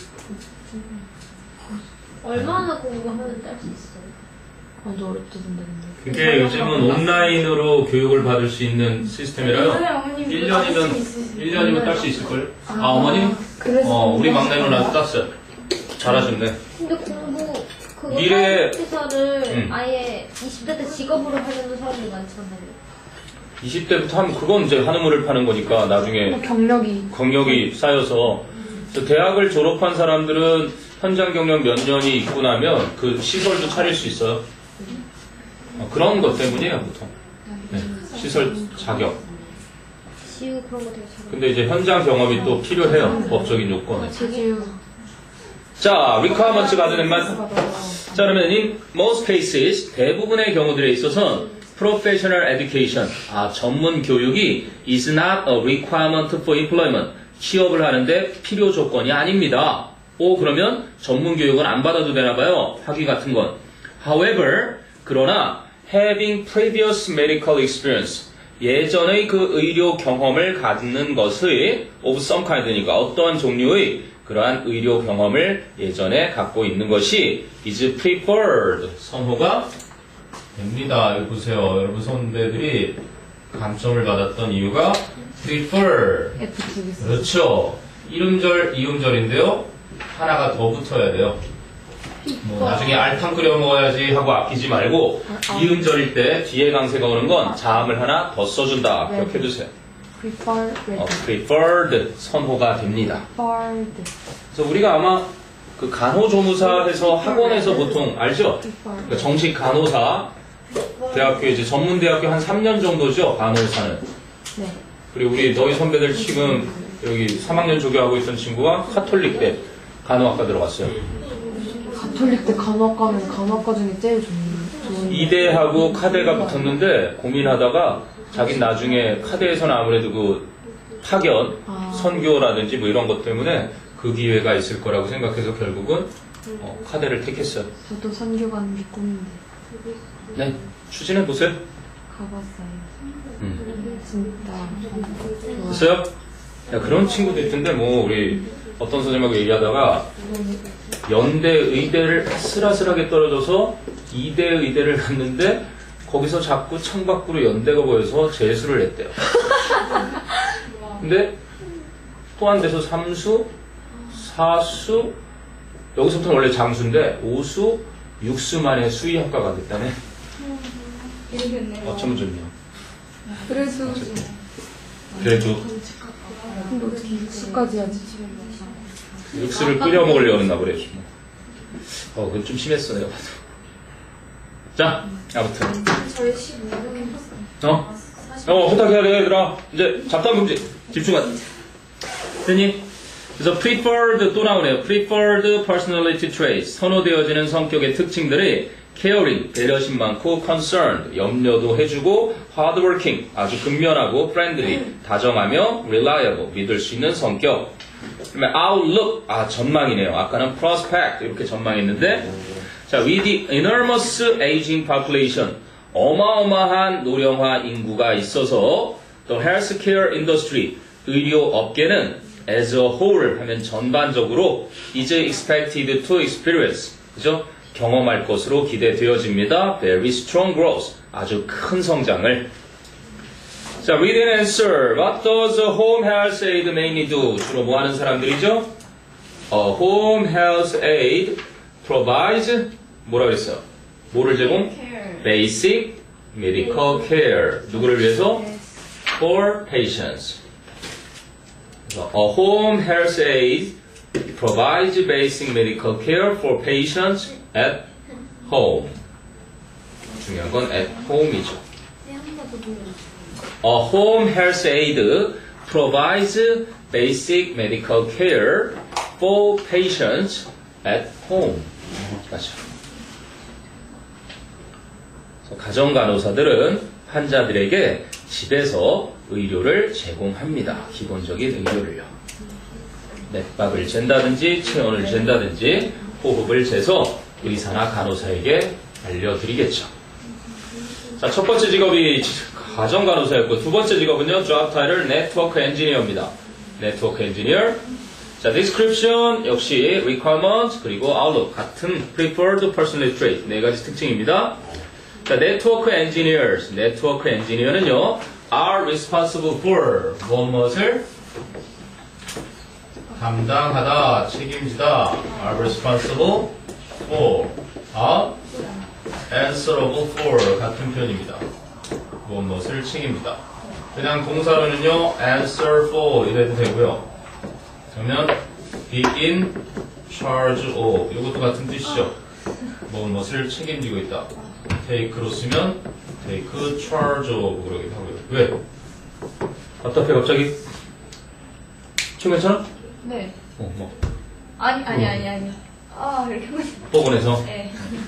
얼마나 공부하면 딸 수 있어요? 아주 어렵던데 근데. 그게 요즘은 온라인으로 교육을 받을 수 있는 시스템이라요. 일 년이면 일 년이면 딸 수 있을걸? 아 어머님? 그래서 어 우리 막내 누나도 땄어요. 잘하셨네. 근데 공부 그거 미래에- 사회복지사를 음. 아예 이십 대 때 직업으로 하려는 사람이 많잖아요. 이십 대부터 하면 그건 이제 한우물을 파는 거니까 나중에 뭐 경력이 경력이 쌓여서 그래서 대학을 졸업한 사람들은 현장 경력 몇 년이 있고 나면 그 시설도 차릴 수 있어요. 어, 그런 것 때문이에요, 보통. 네, 시설 자격. 지우 그런 거 되게 잘해. 근데 이제 현장 경험이 또 필요해요, 법적인 요건에. 제주 자, requirements가 되는 말. 자, 그러면 in most cases, 대부분의 경우들에 있어서는 professional education, 아, 전문 교육이 is not a requirement for employment. 취업을 하는데 필요 조건이 아닙니다. 오, 그러면 전문 교육은 안 받아도 되나 봐요. 학위 같은 건. However, 그러나 having previous medical experience, 예전의 그 의료 경험을 갖는 것의 of some kind니까 어떠한 종류의 그러한 의료 경험을 예전에 갖고 있는 것이 is preferred, 선호가 됩니다. 여기 보세요. 여러분 선배들이 감점을 받았던 이유가 prefer. F 두 개 써. 그렇죠. 이음절, 이음절인데요. 하나가 더 붙어야 돼요. 뭐 나중에 알탕 끓여 먹어야지 하고 아끼지 말고 이음절일 때 뒤에 강세가 오는 건 자음을 하나 더 써준다. 기억해 두세요. prefer 어, preferred, 선호가 됩니다. preferred 그래서 우리가 아마 그 간호조무사에서 학원에서 보통 알죠? 그러니까 정식 간호사 대학교 이제 전문 대학교 한 삼 년 정도죠. 간호사는. 네. 그리고 우리 너희 선배들 지금 여기 삼 학년 조교하고 있던 친구가 카톨릭 대 간호학과 들어갔어요. 가톨릭 때 간호학과는 간호학과 중에 제일 좋은 좋은 이대하고 카대가 붙었는데 고민하다가 자긴 나중에 카대에서는 아무래도 그 파견, 아. 선교라든지 뭐 이런 것 때문에 그 기회가 있을 거라고 생각해서 결국은 어, 카대를 택했어요. 저도 선교 가는 게 꿈인데 네, 추진해 보세요. 가봤어요. 음. 진짜 좋아요. 됐어요? 야, 그런 친구도 있던데 뭐 우리 어떤 선생님하고 얘기하다가 연대 의대를 아슬아슬하게 떨어져서 이대 의대를 갔는데 거기서 자꾸 창밖으로 연대가 보여서 재수를 했대요. 근데 또 한 데서 삼수, 사수, 여기서부터는 원래 장수인데 오수, 육수 만에 수의학과가 됐다네. 어쩌면 좋네요. 그래서 그래도 근데 어떻게 육수까지 해야지? 육수를 끓여 먹으려고 했나 그래. 어, 그건 좀 심했어, 내가 봐도. 자, 아무튼. 저희 십오 분 어? 어, 부탁해야 돼, 얘들아. 이제 잡담 금지. 집중하자. 됐니? 그래서 preferred 또 나오네요. preferred personality traits. 선호되어지는 성격의 특징들이 caring, 배려심 많고 concerned, 염려도 해주고 hardworking, 아주 근면하고 friendly, 다정하며 reliable, 믿을 수 있는 성격. 그다음에 outlook, 아 전망이네요. 아까는 prospect 이렇게 전망했는데 자, with the enormous aging population, 어마어마한 노령화 인구가 있어서 the healthcare industry, 의료 업계는 as a whole 하면 전반적으로 is expected to experience, 그죠? 경험할 것으로 기대되어집니다. Very strong growth, 아주 큰 성장을. 자, read and answer. What does a home health aide mainly do? 주로 뭐 하는 사람들이죠? A home health aide provides 뭐라 그랬어요? 뭐를 제공? Basic medical care. 누구를 위해서? For patients. 그래서 A home health aide provides basic medical care for patients at home. 중요한 건 at home이죠. A home health aide provides basic medical care for patients at home. 맞죠. 가정 간호사들은 환자들에게 집에서 의료를 제공합니다. 기본적인 의료를요. 맥박을 잰다든지 체온을 잰다든지 호흡을 재서 의사나 간호사에게 알려드리겠죠. 자, 첫 번째 직업이 가정 간호사였고 두 번째 직업은요, job title network engineer입니다. network engineer. 자, description 역시 requirement 그리고 outlook 같은 preferred personality trait 네 가지 특징입니다. 자, network engineers, network engineer는요, are responsible for 무엇을 담당하다, 책임지다, are responsible for 아 answerable for 같은 표현입니다. 무엇을 책임지다. 그냥 동사로는요 answer for 이래도 되고요. 그러면 be in charge of 이것도 같은 뜻이죠. 무엇을 책임지고 있다. take로 쓰면 take charge of 그러기도 하고요. 왜? 답답해 갑자기? 지금 괜찮아? 네. 어, 뭐 아니, 아니, 아니, 아니. 아, 이렇게 하면. 뻐근해서 네.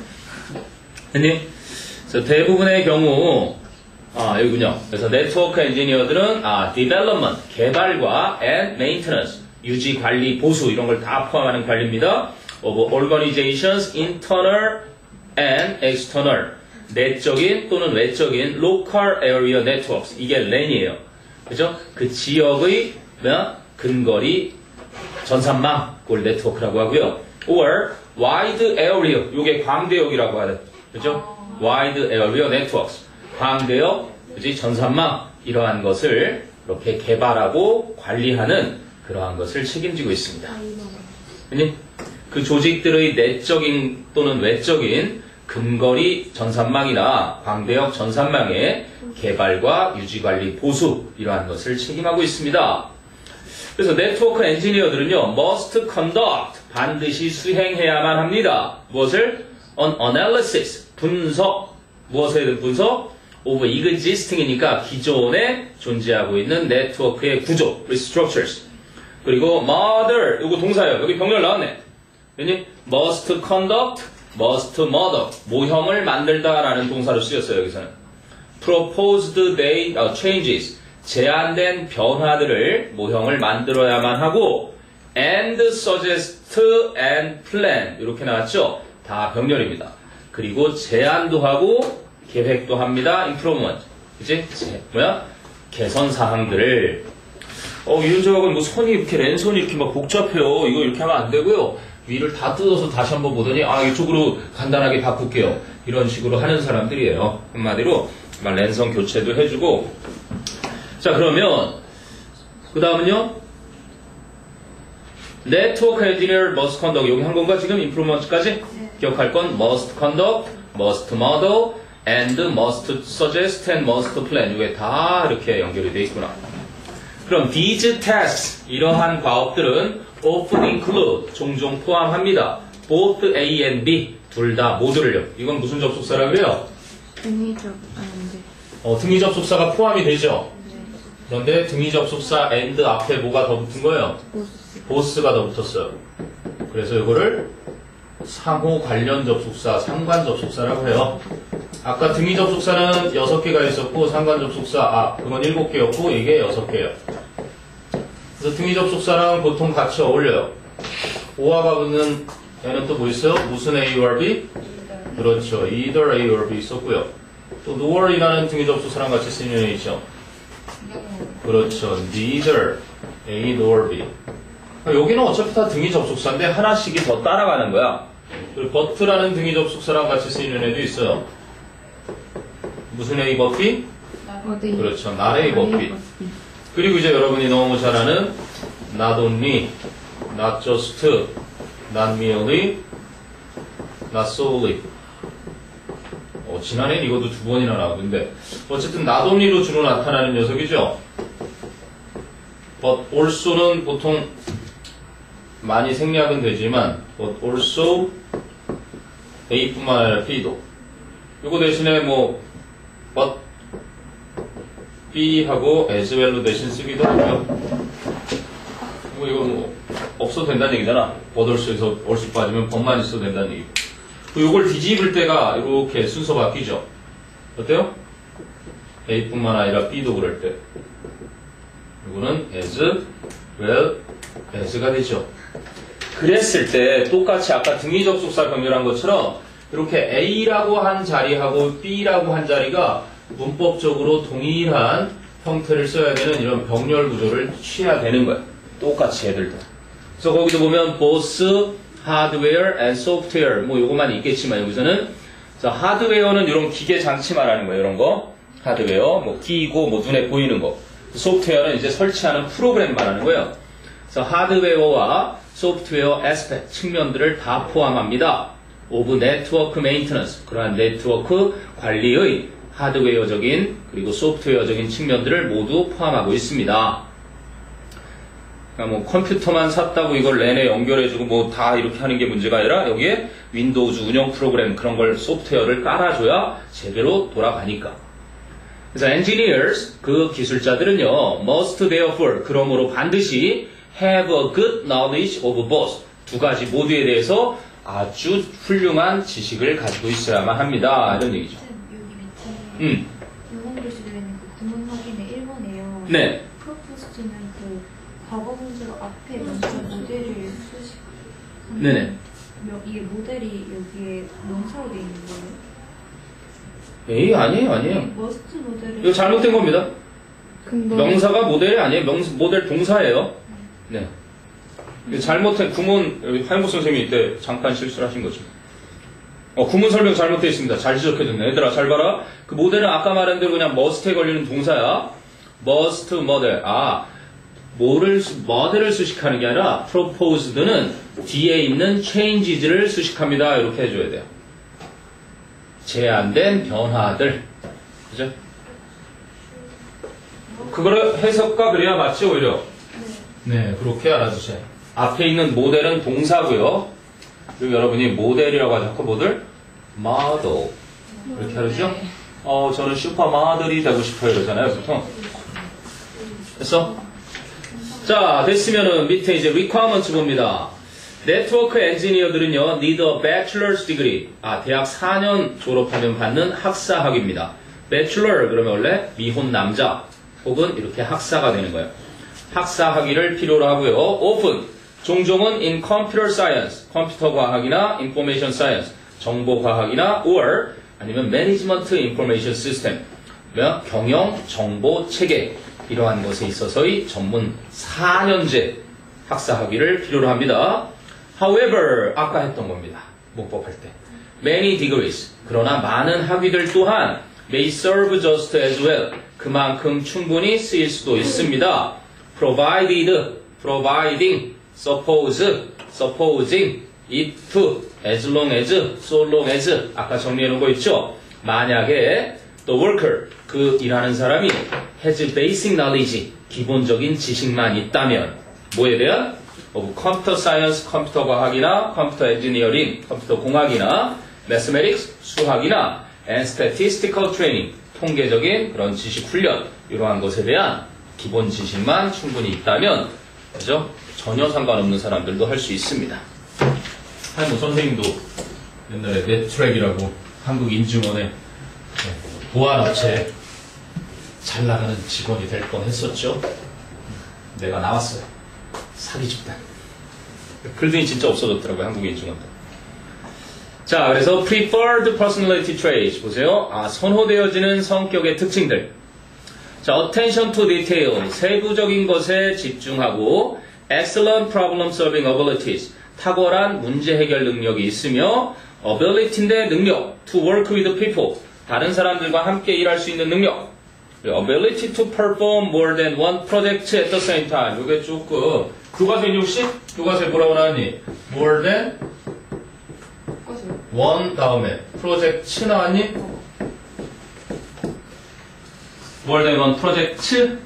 했니? 그래서 대부분의 경우 아 여기군요. 그래서 네트워크 엔지니어들은 아 development 개발과 and maintenance 유지 관리 보수 이런 걸 다 포함하는 관리입니다. of organizations internal and external 내적인 또는 외적인 local area networks 이게 랜이에요. 그죠? 그 지역의 뭐야? 근거리 전산망 그걸 네트워크라고 하고요. or wide area 요게 광대역이라고 하는 그죠? wide area networks 광대역 그지 전산망 이러한 것을 이렇게 개발하고 관리하는 그러한 것을 책임지고 있습니다. 아니, 그 조직들의 내적인 또는 외적인 근거리 전산망이나 광대역 전산망의 개발과 유지관리 보수 이러한 것을 책임하고 있습니다. 그래서 네트워크 엔지니어들은요 must conduct 반드시 수행해야만 합니다. 무엇을? an analysis 분석 무엇에 대한 분석? of existing이니까 기존에 존재하고 있는 네트워크의 구조 structures 그리고 mother 이거 동사예요. 여기 병렬 나왔네. 왜니? must conduct must model 모형을 만들다라는 동사로 쓰였어요. 여기서는 proposed date, uh, changes 제한된 변화들을 모형을 만들어야만 하고 and suggest and plan 이렇게 나왔죠. 다 병렬입니다. 그리고 제안도 하고 계획도 합니다. improvement 그치? 뭐야? 개선 사항들을 어 이런저런 뭐 선이 이렇게 랜선이 이렇게 막 복잡해요. 이거 이렇게 하면 안 되고요. 위를 다 뜯어서 다시 한번 보더니 아 이쪽으로 간단하게 바꿀게요. 이런 식으로 하는 사람들이에요. 한마디로 막 랜선 교체도 해주고 자 그러면 그 다음은요 Network Engineer must conduct 여기 한 건가 지금 improvement까지 네. 기억할 건 must conduct, must model, and must suggest and must plan 이게 다 이렇게 연결이 돼 있구나. 그럼 these tasks 이러한 과업들은 often include 종종 포함합니다. both A and B 둘 다 모두를요. 이건 무슨 접속사라 그래요? 등위적 아닌데. 어, 등위 접속사가 포함이 되죠. 그런데 등위 접속사 and 앞에 뭐가 더 붙은 거예요? 보스. 보스가 더 붙었어요. 그래서 이거를 상호 관련 접속사, 상관 접속사라고 해요. 아까 등위 접속사는 여섯 개가 있었고 상관 접속사, 아 그건 일곱 개였고 이게 여섯 개예요. 그래서 등위 접속사랑 보통 같이 어울려요. 오화가 붙는 얘는 또 뭐 있어요? 무슨 A or B? 그렇죠. either A or B 있었고요. 또 nor이라는 등위 접속사랑 같이 쓰이는 애 있죠. 그렇죠. neither A nor B. 여기는 어차피 다 등위 접속사인데 하나씩이 더 따라가는 거야. 그리고 but라는 등위 접속사랑 같이 쓰이는 애도 있어요. 무슨 A but B? 어디? 그렇죠. not A but B. 그리고 이제 여러분이 너무 잘 아는 not only, not just, not merely, not solely. 어, 지난해는 이것도 두 번이나 나오는데 어쨌든 not only로 주로 나타나는 녀석이죠. but also는 보통 많이 생략은 되지만 but also A뿐만 아니라 B도 이거 대신에 뭐 but B하고 as well로 대신 쓰기도 하고요. 뭐 이거 뭐 없어도 된다는 얘기잖아. but also에서 also 빠지면 but만 있어도 된다는 얘기고. 이걸 뒤집을 때가 이렇게 순서 바뀌죠. 어때요? A뿐만 아니라 B도 그럴 때. 이거는 as well as가 되죠. 그랬을 때 똑같이 아까 등위 접속사 병렬한 것처럼 이렇게 A라고 한 자리하고 B라고 한 자리가 문법적으로 동일한 형태를 써야 되는 이런 병렬 구조를 취해야 되는 거야. 똑같이 애들도. 그래서 거기도 보면 both hardware and software 뭐 요것만 있겠지만 여기서는 하드웨어는 이런 기계 장치 말하는 거예요. 이런 거 하드웨어 뭐 끼고 뭐 눈에 보이는 거. 소프트웨어는 이제 설치하는 프로그램 말하는 거예요. 그래서 하드웨어와 소프트웨어 에스펙트 측면들을 다 포함합니다. of network maintenance, 그러한 네트워크 관리의 하드웨어적인 그리고 소프트웨어적인 측면들을 모두 포함하고 있습니다. 그러니까 뭐 컴퓨터만 샀다고 이걸 랜에 연결해주고 뭐 다 이렇게 하는 게 문제가 아니라 여기에 윈도우즈 운영 프로그램 그런 걸 소프트웨어를 깔아줘야 제대로 돌아가니까. 그래서 engineers, 그 기술자들은요, must therefore, 그러므로 반드시 have a good knowledge of both, 두 가지 모두에 대해서 아주 훌륭한 지식을 가지고 있어야만 합니다. 이런 얘기죠. 여기 밑에 음. 영어 교실에 있는 그 구문 확인의 일 번에요. 네. 프로포스트는 그 과거 문제로 앞에 먼저 모델을 수식. 네네. 이게 모델이 여기에 명사로 되어 있는 거예요? 에이, 아니에요, 아니에요. 머스트 모델을. 이거 잘못된 겁니다. 근데 명사가 모델이 아니에요. 명, 모델 동사예요. 네. 이거 잘못된 구문, 여기 하영국 선생님이 이때 잠깐 실수를 하신 거죠. 어, 구문 설명 잘못되어 있습니다. 잘 지적해줬네. 얘들아, 잘 봐라. 그 모델은 아까 말한 대로 그냥 must에 걸리는 동사야. must model. 아, 뭐를, model을 수식하는 게 아니라 proposed는 뒤에 있는 changes를 수식합니다. 이렇게 해줘야 돼요. 제한된 변화들. 그죠? 그거를 해석과 그래야 맞지, 오히려? 네, 그렇게 알아주세요. 앞에 있는 모델은 동사고요. 그리고 여러분이 모델이라고 하죠. 그 모델? model. 이렇게 하죠? 어, 저는 슈퍼 모델이 되고 싶어요. 이러잖아요, 보통. 됐어? 자, 됐으면은 밑에 이제 requirements 봅니다. 네트워크 엔지니어들은요, need a bachelor's degree. 아, 대학 사 년 졸업하면 받는 학사학위입니다. bachelor, 그러면 원래 미혼 남자, 혹은 이렇게 학사가 되는 거예요. 학사학위를 필요로 하고요. often, 종종은 in computer science, 컴퓨터 과학이나 information science, 정보 과학이나 or, 아니면 management information system, 경영 정보 체계, 이러한 것에 있어서의 전문 사 년제 학사학위를 필요로 합니다. However, 아까 했던 겁니다. 문법할 때. Many degrees, 그러나 많은 학위들 또한 may serve just as well, 그만큼 충분히 쓰일 수도 있습니다. Provided, providing, suppose, supposing, if, as long as, so long as, 아까 정리해 놓은 거 있죠? 만약에 the worker, 그 일하는 사람이 has basic knowledge, 기본적인 지식만 있다면 뭐에 대한? of computer science, 컴퓨터 과학이나 컴퓨터 engineering, 컴퓨터 공학이나 mathematics, 수학이나 and statistical training, 통계적인 그런 지식 훈련, 이러한 것에 대한 기본 지식만 충분히 있다면, 그죠? 전혀 상관없는 사람들도 할 수 있습니다. 아니, 뭐, 선생님도 옛날에 넷트랙이라고 한국 인증원에 보안업체 잘 나가는 직원이 될 뻔 했었죠. 내가 나왔어요. 사기 집단. 글등이 진짜 없어졌더라고요, 한국 인증원도. 자, 그래서 preferred personality traits 보세요. 아, 선호되어지는 성격의 특징들. 자, attention to detail, 세부적인 것에 집중하고 excellent problem solving abilities, 탁월한 문제 해결 능력이 있으며 ability인데 능력, to work with people, 다른 사람들과 함께 일할 수 있는 능력, ability to perform more than one project at the same time. 이게 조금 교과서에 혹시 교과서에 뭐라고 나왔니? more than one 다음에 프로젝트 나왔니? more than one project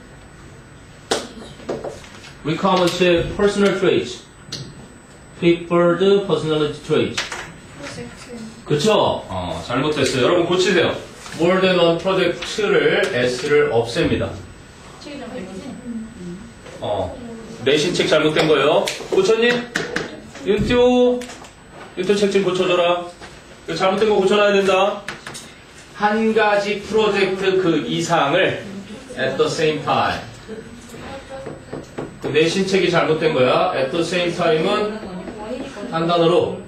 requirements personal traits preferred personality traits. 그쵸? 어, 잘못했어요. 여러분 고치세요. more than one project를 S를 없앱니다. 어, 내신책 잘못된 거예요. 고쳤니? 윤튜, 윤튜 책 좀 고쳐줘라. 이거 잘못된 거 고쳐놔야 된다. 한 가지 프로젝트 그 이상을 at the same time. 그 내신책이 잘못된 거야. at the same time은 한 단어로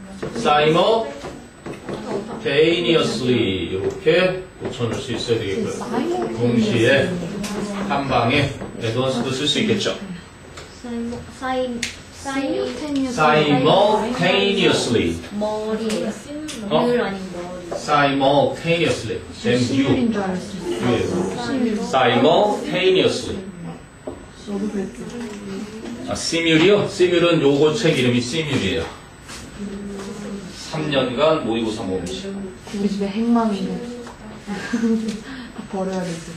simultaneously 이렇게 고쳐놓을 수 있어야 되겠고요. 동시에 한 방에 advance도 쓸 수 있겠죠. 사임 사임 simultaneously 머리 어? 물 아닌 머리 simultaneously 시밀인 M 줄 알았어. U simultaneously 너도 그랬지. 아, 시뮬이요? 시뮬은 요거 책 이름이 시뮬이에요. 삼 년간 모의고사 모음식. 우리 집에 핵망이네. 다 버려야 되지.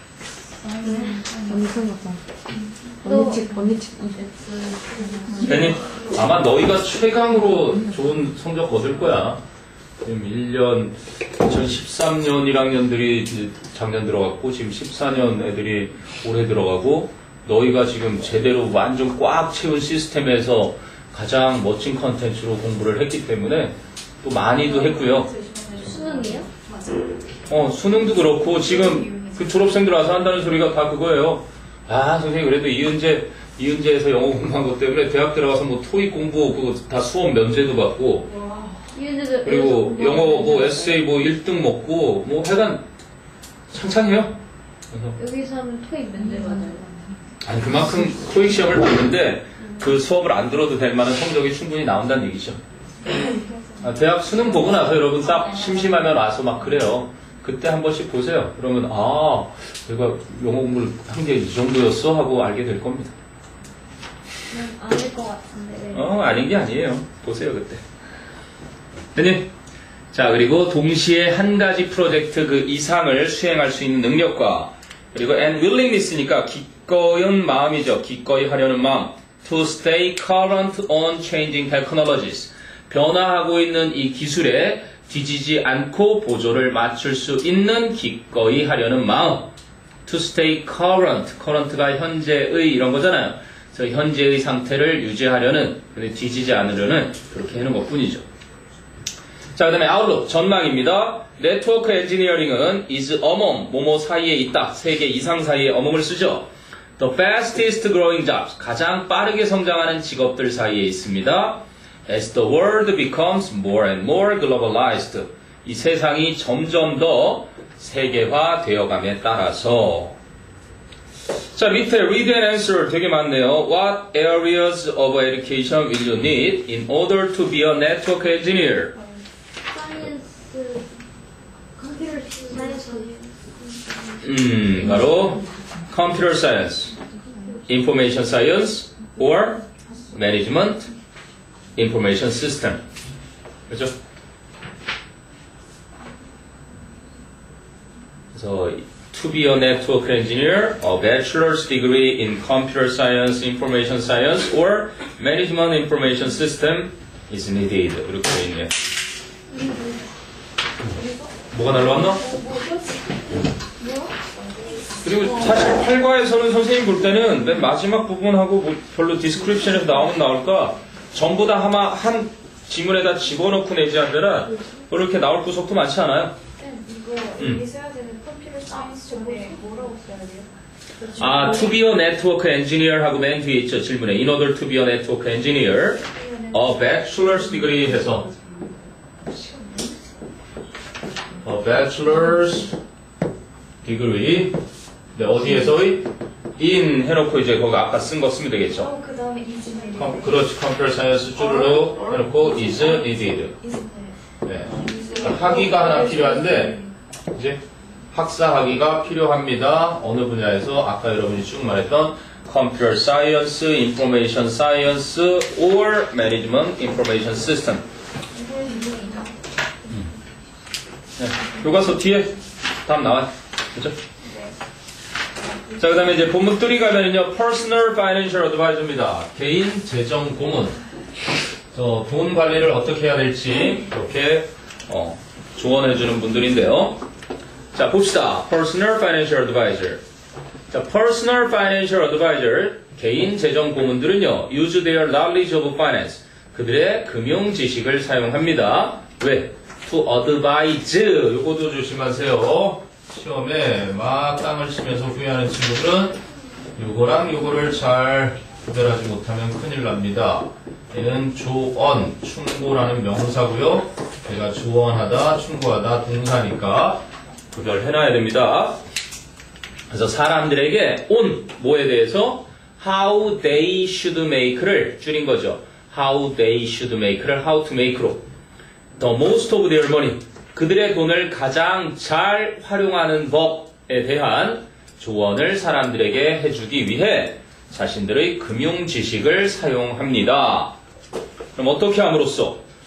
언니 손 갖다. 언니 책, 언니 책. 괜히 아마 너희가 최강으로 좋은 성적 거둘 거야. 지금 일 년, 이천십삼 년 일 학년들이 작년 들어갔고, 지금 십사 년 애들이 올해 들어가고, 너희가 지금 제대로 완전 꽉 채운 시스템에서 가장 멋진 컨텐츠로 공부를 했기 때문에 또 많이도 했고요. 수능이요? 어, 수능도 그렇고, 지금 그 졸업생들 와서 한다는 소리가 다 그거예요. 아, 선생님, 그래도 이은재, 이은재에서 영어 공부한 것 때문에 대학 들어가서 뭐 토익 공부, 그거 다 수업 면제도 받고, 그리고 영어 뭐 에세이 뭐 일 등 먹고, 뭐 하여간 창창해요. 그래서 여기서 하면 토익 면제 맞아요. 아니, 그만큼 토익 시험을 봤는데 그 수업을 안 들어도 될 만한 성적이 충분히 나온다는 얘기죠. 아, 대학 수능 보고 나서 여러분 딱 심심하면 와서 막 그래요. 그때 한 번씩 보세요. 그러면 아, 내가 영어 공부를 한 게 이 정도였어? 하고 알게 될 겁니다. 아닐 것 같은데. 어, 아닌 게 아니에요. 보세요, 그때. 됐니? 자, 그리고 동시에 한 가지 프로젝트 그 이상을 수행할 수 있는 능력과, 그리고 and willingness니까 기꺼이는 마음이죠. 기꺼이 하려는 마음. To stay current on changing technologies. 변화하고 있는 이 기술에 뒤지지 않고 보조를 맞출 수 있는 기꺼이 하려는 마음. To stay current. current가 현재의 이런 거잖아요. 그래서 현재의 상태를 유지하려는, 근데 뒤지지 않으려는 그렇게 하는 것 뿐이죠. 자, 그 다음에 아웃룩, 전망입니다. 네트워크 엔지니어링은 is among, 뭐뭐 사이에 있다. 세 개 이상 사이에 among을 쓰죠. The fastest growing jobs, 가장 빠르게 성장하는 직업들 사이에 있습니다. As the world becomes more and more globalized, 이 세상이 점점 더 세계화 되어감에 따라서. 자, 밑에 read and answer 되게 많네요. What areas of education will you need in order to be a network engineer? 사이언스, 컴퓨터 사이언스. 음, 바로 computer science, information science, or management, information system. 그렇죠? 그래서 to be a network engineer, a bachelor's degree in computer science, information science, or management information system is needed. 이렇게 돼 있네요. 뭐가 날라왔나? 그리고 사실 팔 과에서는 선생님 볼 때는 맨 마지막 부분하고 뭐 별로 디스크립션에서 나오면 나올까 전부 다 아마 한 지문에다 집어넣고 내지 않더라 그렇게 나올 구석도 많지 않아요? 이거 음. 여기 써야 되는 컴퓨터 사이언스 전에 뭐라고 써야 돼요? 아, to be a network engineer 하고 맨 뒤에 있죠, 질문에. In order to be a network engineer, a bachelor's degree 해서 a bachelor's degree 네, 어디에서의? in 해놓고 이제 거기 아까 쓴 거 쓰면 되겠죠. 어, 그 다음에 이즈네. 컴, 그렇지, 컴퓨터 사이언스 줄로 해놓고 is needed. 네. 학위가 하나 필요한데 이제 학사 학위가 필요합니다. 어느 분야에서 아까 여러분이 쭉 말했던 Computer Science, Information Science, or Management Information System. 음. 네. 교과서 뒤에 답 나와요. 그죠? 자, 그 다음에 이제 본문 쓰리 가면은요, Personal Financial Advisor입니다. 개인 재정 고문. 저, 돈 관리를 어떻게 해야 될지, 이렇게, 어, 조언해주는 분들인데요. 자, 봅시다. Personal Financial Advisor. 자, Personal Financial Advisor, 개인 재정 고문들은요, use their knowledge of finance. 그들의 금융 지식을 사용합니다. 왜? To advise. 요것도 조심하세요. 시험에 막 땅을 치면서 후회하는 친구들은 요거랑 요거를 잘 구별하지 못하면 큰일 납니다. 얘는 조언, 충고라는 명사고요. 얘가 조언하다, 충고하다 동사니까 구별해놔야 됩니다. 그래서 사람들에게 on, 뭐에 대해서 how they should make를 줄인 거죠. how they should make를 how to make로 the most of their money, 그들의 돈을 가장 잘 활용하는 법에 대한 조언을 사람들에게 해주기 위해 자신들의 금융 지식을 사용합니다. 그럼 어떻게 함으로써?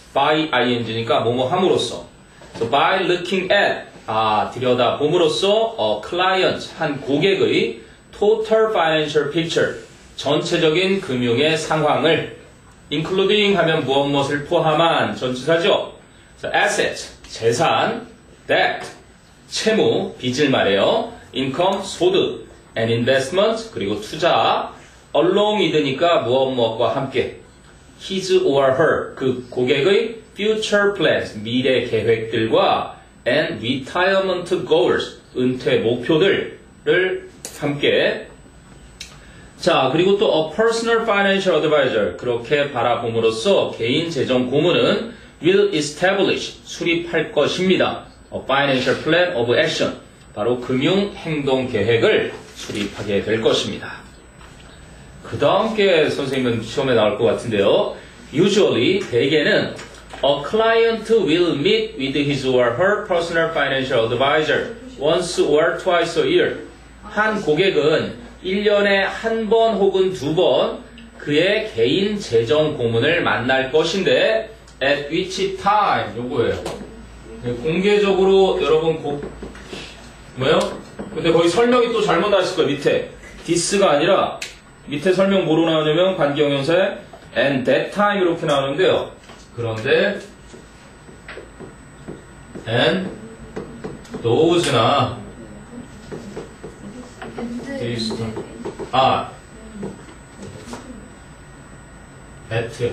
by ing니까 뭐뭐 함으로써. So by looking at, 아, 들여다 봄으로써 a client, 한 고객의 total financial picture, 전체적인 금융의 상황을 including 하면 무엇 무엇을 포함한 전치사죠. So asset, 재산, debt, 채무, 빚을 말해요. income, 소득, and investment, 그리고 투자, along이드니까 무엇 무엇과 함께. his or her, 그 고객의 future plans, 미래 계획들과 and retirement goals, 은퇴 목표들을 함께. 자, 그리고 또 a personal financial advisor, 그렇게 바라봄으로써 개인 재정 고문은 will establish, 수립할 것입니다. a financial plan of action, 바로 금융 행동 계획을 수립하게 될 것입니다. 그 다음 게 선생님은 시험에 나올 것 같은데요. Usually, 대개는 a client will meet with his or her personal financial advisor once or twice a year. 한 고객은 일 년에 한 번 혹은 두 번 그의 개인 재정 고문을 만날 것인데 at which time, 요거예요. 공개적으로 여러분 고, 뭐요? 근데 거기 설명이 또 잘못 나왔을 거예요. 밑에 this가 아니라 밑에 설명 뭐로 나오냐면 관계형용사에 and that time 이렇게 나오는데요. 그런데 and those나 these 아 at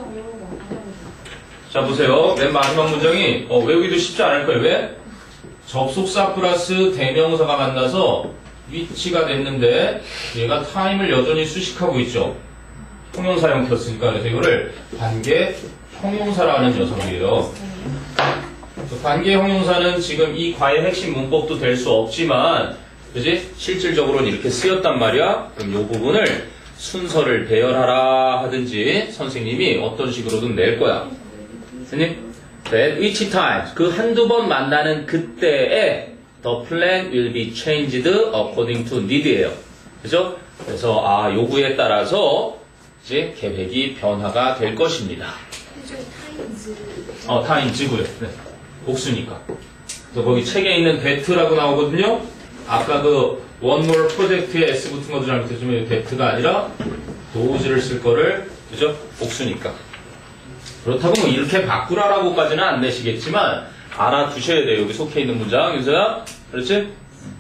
자 보세요. 맨 마지막 문장이 어, 외우기도 쉽지 않을 거예요. 왜? 접속사 플러스 대명사가 만나서 위치가 됐는데 얘가 타임을 여전히 수식하고 있죠. 형용사형 켰으니까. 그래서 이거를 관계 형용사라는 녀석이에요. 관계 형용사는 지금 이 과의 핵심 문법도 될 수 없지만 그지? 실질적으로는 이렇게 쓰였단 말이야. 그럼 이 부분을 순서를 배열하라 하든지 선생님이 어떤 식으로든 낼 거야. 선생님? At which time, 그 한두 번 만나는 그때에 the plan will be changed according to need예요. 그죠? 그래서 아 요구에 따라서 이제 계획이 변화가 될 것입니다. 어, time즈고요. 네. 복수니까. 그래서 거기 책에 있는 that라고 나오거든요. 아까 그 one more project에 s 붙은 것도 잘못했지만 that가 아니라 those를 쓸 거를 그죠? 복수니까. 그렇다고 뭐 이렇게 바꾸라라고까지는 안 내시겠지만 알아두셔야 돼요. 여기 속해 있는 문장. 윤서야? 그렇지?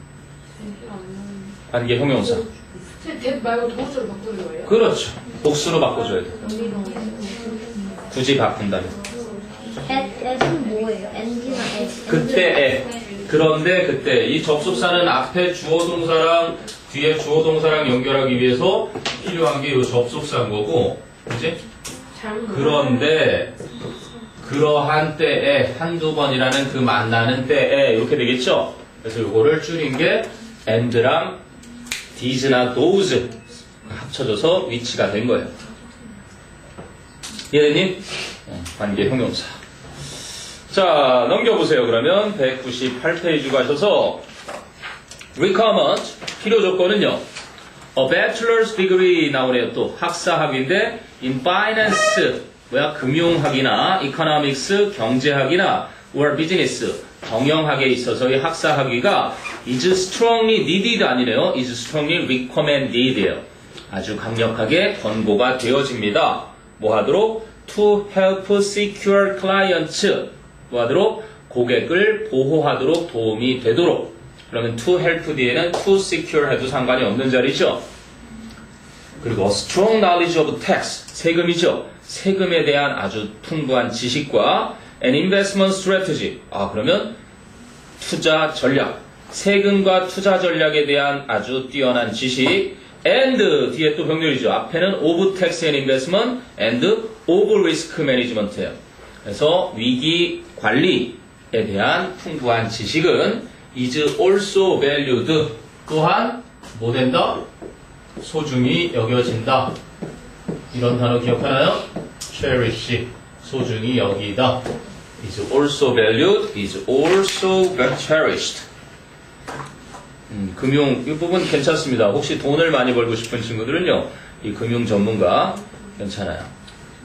관계 형용사. 대 말고 도우스로 바꾸는 거예요? 그렇죠. 복수로 바꿔줘야 돼. 굳이 바꾼다면. at은 뭐예요? and나 at? 그때에. 그런데 그때 이 접속사는 앞에 주어 동사랑 뒤에 주어 동사랑 연결하기 위해서 필요한 게 이 접속사인 거고, 그지? 그런데 그러한 때에 한두 번이라는 그 만나는 때에 이렇게 되겠죠? 그래서 이거를 줄인 게 and랑 these나 those 합쳐져서 위치가 된 거예요. 이해되니? 관계 형용사. 자, 넘겨보세요. 그러면 백구십팔 페이지 가셔서 requirement, 필요 조건은요. A bachelor's degree 나오네요. 또 학사학위인데 in finance, 뭐야? 금융학이나 economics, 경제학이나 or business, 경영학에 있어서의 학사학위가 is strongly needed 아니네요. is strongly recommended예요. 아주 강력하게 권고가 되어집니다. 뭐 하도록? to help secure clients, 뭐 하도록? 고객을 보호하도록 도움이 되도록. 그러면 to help 뒤에는 to secure 해도 상관이 없는 자리죠. 그리고 a strong knowledge of tax, 세금이죠. 세금에 대한 아주 풍부한 지식과 an investment strategy, 아 그러면 투자 전략, 세금과 투자 전략에 대한 아주 뛰어난 지식, and 뒤에 또 병렬이죠. 앞에는 of tax and investment and of risk management예요. 그래서 위기 관리에 대한 풍부한 지식은 is also valued, 또한 뭐 된다? 소중히 여겨진다. 이런 단어 기억하나요? cherish, 소중히 여기다. is also valued, is also cherished. 음, 금융 이 부분 괜찮습니다. 혹시 돈을 많이 벌고 싶은 친구들은요, 이 금융 전문가 괜찮아요.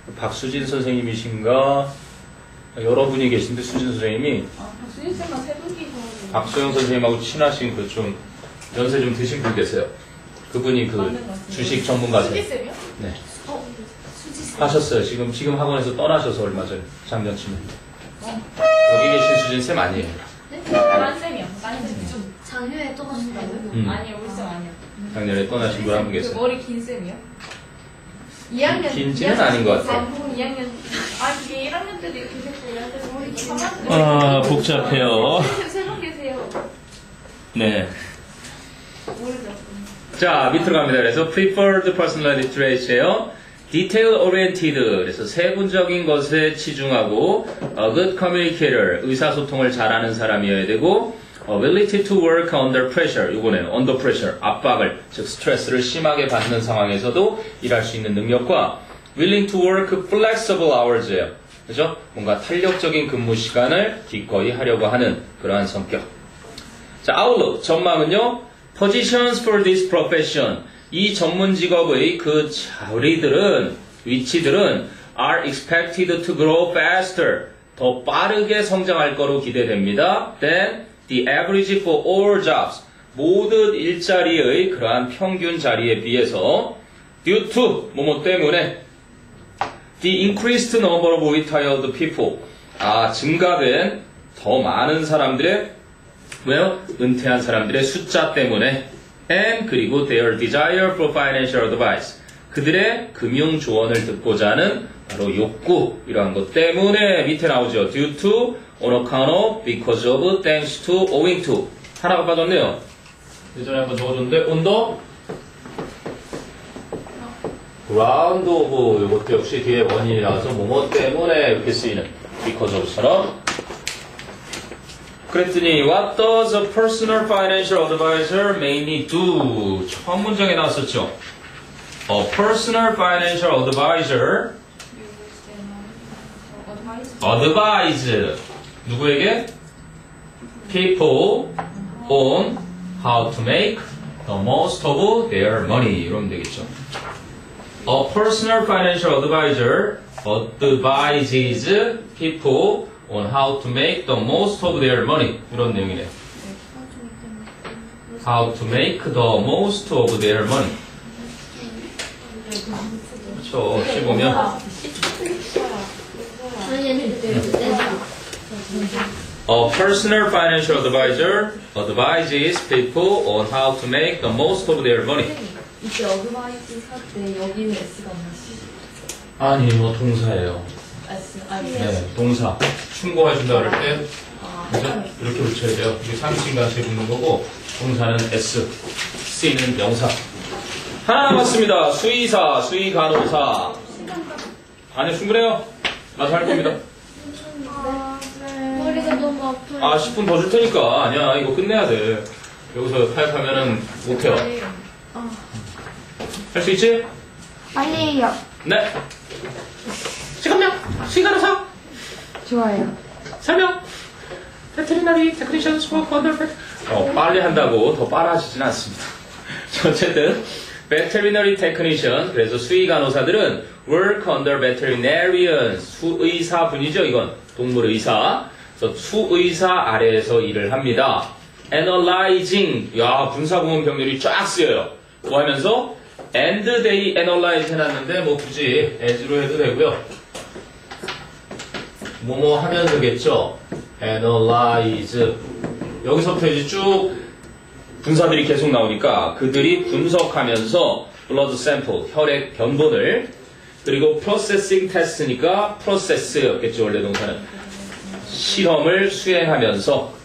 박수진 선생님이신가? 여러분이 계신데 수진 선생님이 아, 박수진 쌤만 세 분이서. 박소영 선생님하고 친하신 그 좀 연세 좀 드신 분 계세요. 그분이 그 주식 전문가세요. 수지 쌤이요? 네. 하셨어요. 지금 지금 학원에서 떠나셔서 얼마 전에 작년쯤에. 여기 계신 수진 쌤 아니에요. 다른 쌤이요. 아니 좀. 작년에 떠나신다고요? 음. 아니요, 우리 쌤 아니요. 작년에 떠나신 분 한 분 그 계세요. 머리 긴 쌤이요? 이 학년. 긴지는 아닌 것 아, 같아요. 그럼 이 학년. 아, 그게 일 학년 때도 이렇게 계셨고, 이 학년 때도 이렇게 삼 학년 때도 아 복잡해요. 세분 계세요. 네. 모르죠. 자, 밑으로 갑니다. 그래서 preferred personality traits예요. detail oriented. 그래서 세부적인 것에 치중하고 a good communicator. 의사소통을 잘하는 사람이어야 되고 ability to work under pressure. 이거네요. under pressure. 압박을, 즉 스트레스를 심하게 받는 상황에서도 일할 수 있는 능력과 willing to work flexible hours예요. 그죠? 뭔가 탄력적인 근무 시간을 기꺼이 하려고 하는 그러한 성격. 자, outlook. 전망은요. Positions for this profession. 이 전문 직업의 그 자리들은, 위치들은 are expected to grow faster. 더 빠르게 성장할 거로 기대됩니다. than the average for all jobs. 모든 일자리의 그러한 평균 자리에 비해서 due to, 뭐뭐 때문에 the increased number of retired people. 아, 증가된 더 많은 사람들의 왜요? 은퇴한 사람들의 숫자 때문에 and 그리고 their desire for financial advice. 그들의 금융 조언을 듣고자 하는 바로 욕구 이러한 것 때문에 밑에 나오죠. due to, on account of, because of, thanks to, owing to. 하나가 빠졌네요. 예전에 한번 적어줬는데 on the ground of 이것도 역시 뒤에 원인이 나와서 뭐뭐 때문에 이렇게 쓰이는 because of처럼 그랬더니 What does a personal financial advisor mainly do? 처음 문장에 나왔었죠. A personal financial advisor advise 누구에게? People on how to make the most of their money 이러면 되겠죠. A personal financial advisor advises people on how to make the most of their money 이런 내용이네. How to make the most of their money. 그렇죠. 혹시 보면 A personal financial advisor advises people on how to make the most of their money. 이때 어드바이스 살 때 여기는 S가 없나시? 아니, 뭐 동사예요. S 아니 네, 동사. 충고해준다 그럴 때 아, 그죠? 이렇게 붙여야 돼요. 이게 상징같이 붙는 거고 동사는 S, C는 명사. 하나 남았습니다. 수의사, 수의간호사. 아니, 충분해요. 나도 할 겁니다. 머리가 너무 아파요. 아, 십 분 더 줄 테니까. 아니야, 이거 끝내야 돼. 여기서 타협하면은 못해요. 할 수 있지? 빨리 해요. 네. 지금요, 수의간호사. 좋아요. 설명. Veterinary technicians work under vet. 어, 빨리 한다고 더 빨라지진 않습니다. 어쨌든 veterinary technician 그래서 수의간호사들은 work under veterinarians 수의사분이죠. 이건 동물 의사. 그래서 수의사 아래에서 일을 합니다. analyzing 야 분사구문 병렬이 쫙 쓰여요. 뭐 하면서 and they analyze 해놨는데 뭐 굳이 as로 해도 되고요. 뭐뭐 하면서겠죠. analyze 여기서부터 이제 쭉 분사들이 계속 나오니까 그들이 분석하면서 blood sample 혈액 변본을 그리고 processing test니까 process였겠죠. 원래 동사는 실험을 수행하면서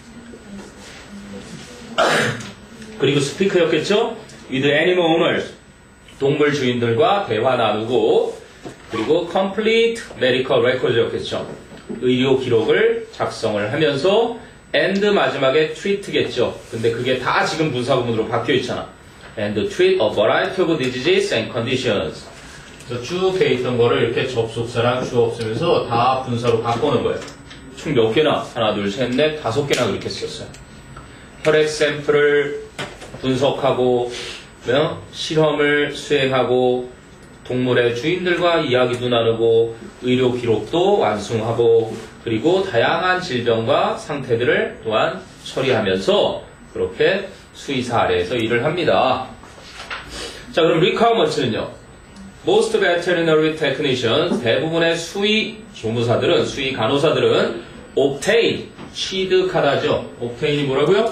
그리고 speak였겠죠. with animal owners 동물 주인들과 대화 나누고 그리고 complete medical records였겠죠. 의료 기록을 작성을 하면서 and 마지막에 treat겠죠. 근데 그게 다 지금 분사구문으로 바뀌어 있잖아. and treat a variety of diseases and conditions. 그래서 쭉 돼 있던 거를 이렇게 접속사랑 주어 없으면서 다 분사로 바꾸는 거예요. 총 몇 개나? 하나, 둘, 셋, 넷, 다섯 개나 그렇게 쓰였어요. 혈액 샘플을 분석하고, 어? 실험을 수행하고, 동물의 주인들과 이야기도 나누고 의료 기록도 완수하고 그리고 다양한 질병과 상태들을 또한 처리하면서 그렇게 수의사 아래에서 일을 합니다. 자, 그럼 requirements는요. Most veterinary technicians, 대부분의 수의 조무사들은, 수의 간호사들은 obtain, 취득하다죠. obtain이 뭐라고요?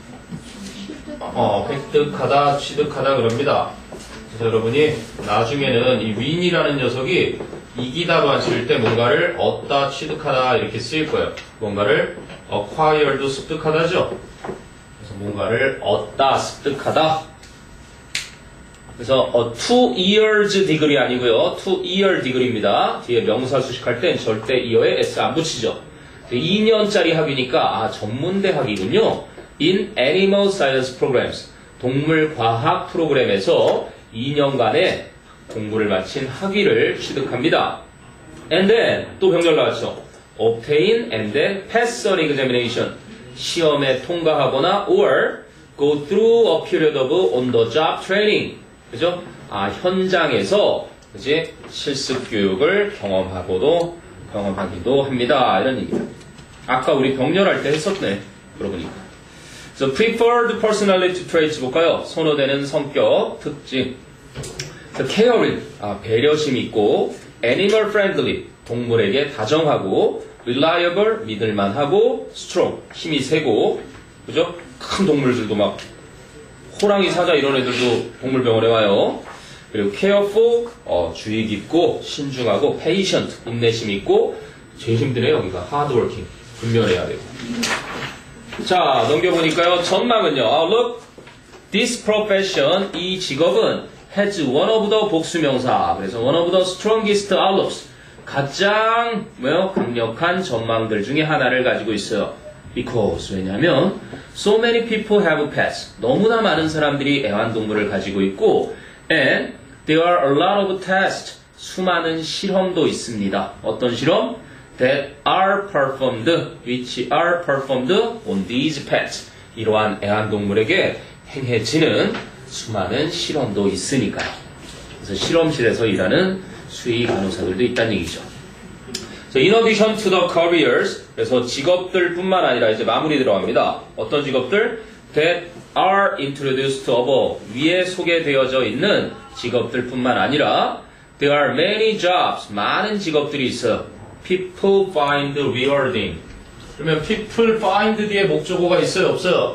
어, 획득하다, 취득하다 그럽니다. 그래서 여러분이 나중에는 이 win이라는 녀석이 이기다로 하실 때 뭔가를 얻다, 취득하다 이렇게 쓰일 거예요. 뭔가를 acquire도 습득하다죠. 그래서 뭔가를 얻다, 습득하다. 그래서 어, two years degree 아니고요. two year degree입니다. 뒤에 명사 수식할 땐 절대 ear에 s 안 붙이죠. 이 년짜리 학위니까 아 전문대 학위군요. In animal science programs, 동물 과학 프로그램에서 이 년간의 공부를 마친 학위를 취득합니다. And then 또 병렬 나왔죠. Obtain and then pass an examination, 시험에 통과하거나 or go through a period of on-the-job training, 그죠? 아 현장에서 그지 실습 교육을 경험하고도 경험하기도 합니다. 이런 얘기다. 아까 우리 병렬할 때 했었네. 그러고 보니까. So preferred personality traits 볼까요? 선호되는 성격 특징. So caring, 아, 배려심 있고, animal friendly, 동물에게 다정하고, reliable, 믿을만하고, strong, 힘이 세고, 그죠? 큰 동물들도 막 호랑이, 사자 이런 애들도 동물병원에 와요. 그리고 careful, 어, 주의 깊고, 신중하고, patient, 인내심 있고, 제일 힘드네요. 여기가 hardworking, 근면해야 되고. 자, 넘겨보니까요. 전망은요. Outlook, this profession, 이 직업은 has one of the 복수명사. 그래서 one of the strongest outlooks. 가장 뭐요? 강력한 전망들 중에 하나를 가지고 있어요. Because, 왜냐하면 so many people have pets. 너무나 많은 사람들이 애완동물을 가지고 있고 and there are a lot of tests. 수많은 실험도 있습니다. 어떤 실험? That are performed, which are performed on these pets. 이러한 애완동물에게 행해지는 수많은 실험도 있으니까요. 그래서 실험실에서 일하는 수의 간호사들도 있다는 얘기죠. So in addition to the careers, 그래서 직업들 뿐만 아니라 이제 마무리 들어갑니다. 어떤 직업들? That are introduced above, 위에 소개되어져 있는 직업들 뿐만 아니라 There are many jobs, 많은 직업들이 있어요. People find rewarding. 그러면 people find 뒤에 목적어가 있어요? 없어요?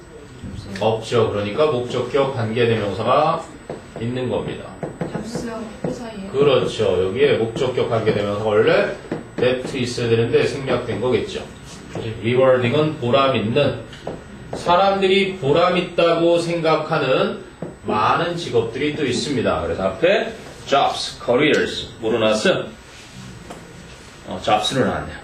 없죠. 그러니까 목적격 관계대명사가 있는 겁니다. 잡스하고 그 사이에. 그렇죠. 여기에 목적격 관계대명사가 원래 that 있어야 되는데 생략된 거겠죠. rewarding은 보람 있는, 사람들이 보람 있다고 생각하는 많은 직업들이 또 있습니다. 그래서 앞에 jobs, careers 뭐로 나왔어요? 어, jobs로 나왔네요.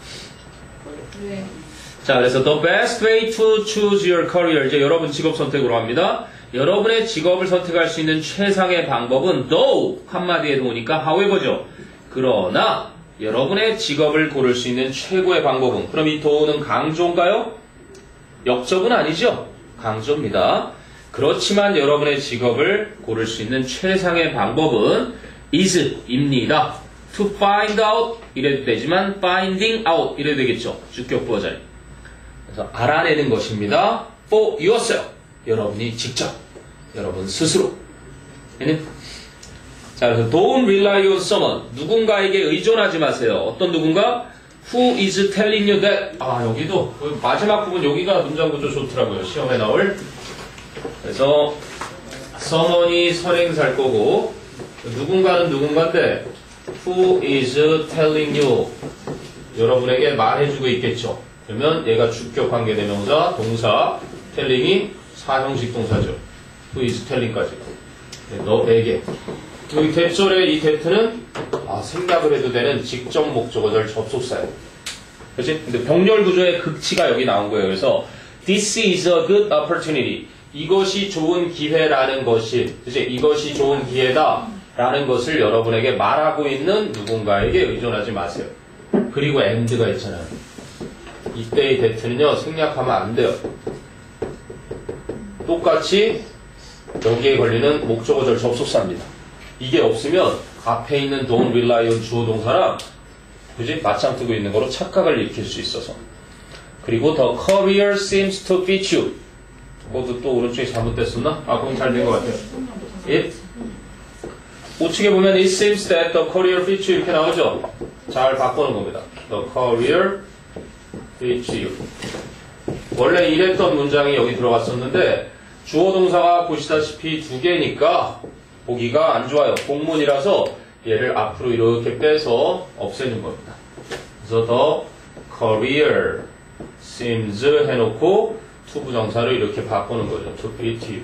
네. 자, 그래서 the best way to choose your career. 이제 여러분 직업 선택으로 합니다. 여러분의 직업을 선택할 수 있는 최상의 방법은 though 한마디에 도우니까 however죠. 그러나 여러분의 직업을 고를 수 있는 최고의 방법은, 그럼 이 though는 강조인가요? 역접은 아니죠. 강조입니다. 그렇지만 여러분의 직업을 고를 수 있는 최상의 방법은 is 입니다. To find out 이래도 되지만 finding out 이래도 되겠죠. 주격 부호 자리. 그래서 알아내는 것입니다. For yourself. 여러분이 직접. 여러분 스스로. 자, 그래서 don't rely on someone. 누군가에게 의존하지 마세요. 어떤 누군가? Who is telling you that? 아, 여기도 그 마지막 부분 여기가 문장 구조 좋더라고요. 시험에 나올. 그래서 someone이 선행사일 거고 누군가는 누군가인데 Who is telling you? 여러분에게 말해주고 있겠죠. 그러면 얘가 주격 관계대명사, 동사, telling이 사형식 동사죠. Who is telling까지. 네, 너에게. 여기 대절의 이 that는 아, 생략을 해도 되는 직접 목적어절 접속사예요. 그렇지? 근데 병렬 구조의 극치가 여기 나온 거예요. 그래서 This is a good opportunity. 이것이 좋은 기회라는 것이, 그치? 이것이 좋은 기회다 라는 것을 여러분에게 말하고 있는 누군가에게 의존하지 마세요. 그리고 and가 있잖아요. 이때의 that는요 생략하면 안 돼요. 똑같이 여기에 걸리는 목적어절 접속사입니다. 이게 없으면 앞에 있는 don't rely on 주어 동사랑 그지? 맞짱 뜨고 있는 거로 착각을 일으킬 수 있어서. 그리고 the career seems to fit you. 그것도 또 오른쪽에 잘못됐었나? 아, 그럼 잘 된 것 같아요. It 우측에 보면 it seems that the career fits you 이렇게 나오죠? 잘 바꾸는 겁니다. The career fits you. 원래 이랬던 문장이 여기 들어갔었는데 주어 동사가 보시다시피 두 개니까 보기가 안 좋아요. 공문이라서 얘를 앞으로 이렇게 빼서 없애는 겁니다. 그래서 the career seems 해놓고 to 부정사를 이렇게 바꾸는 거죠. to fit you.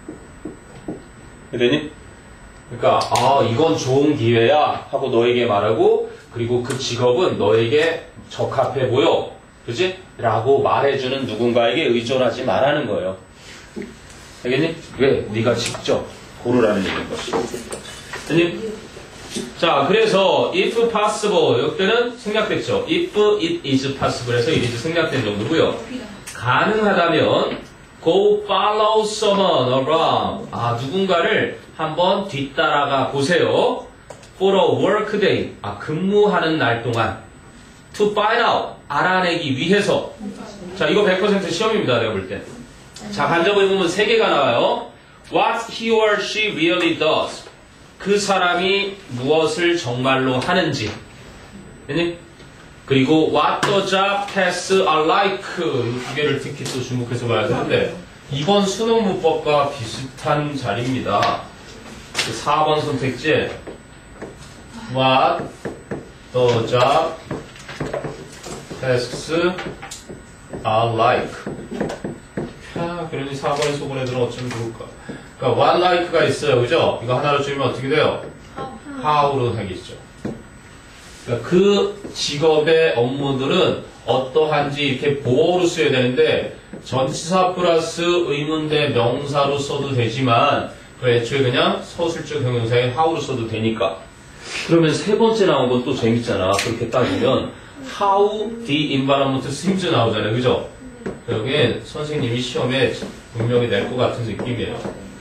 되니? 그러니까 아 이건 좋은 기회야 하고 너에게 말하고 그리고 그 직업은 너에게 적합해 보여. 그지? 라고 말해주는 누군가에게 의존하지 말라는 거예요. 알겠니? 왜? 네가 직접 고르라는 얘기인 것이. 됐니? 자, 그래서 if possible 이때는 생략됐죠. if it is possible 해서 it is 생략된 정도고요. 가능하다면 go follow someone around. 아, 누군가를 한번 뒤따라가 보세요. for a work day. 아, 근무하는 날 동안. to find out. 알아내기 위해서. 자, 이거 백 퍼센트 시험입니다. 내가 볼 때. 자, 간접을 보면 세 개가 나와요. What he or she really does. 그 사람이 무엇을 정말로 하는지. 됐니? 그리고 what the job tasks are like. 이 두 개를 특히 또 주목해서 봐야 되는데 이번 수능 문법과 비슷한 자리입니다. 사 번 선택지 what the job tasks are like. 아, 그러니 사 번에 소본 애들은 어쩌면 좋을까. 그러니까 what like가 있어요. 그죠? 이거 하나로 줄이면 어떻게 돼요? how로 하겠죠. 그러니까 그 직업의 업무들은 어떠한지 이렇게 보어로 써야 되는데 전치사 플러스 의문대 명사로 써도 되지만 그 애초에 그냥 서술적 형용사의 how로 써도 되니까. 그러면 세 번째 나온 건 또 재밌잖아. 그렇게 따지면 how the environment seems 나오잖아요. 그죠? 여기엔 선생님이 시험에 분명히 낼 것 같은 느낌이에요.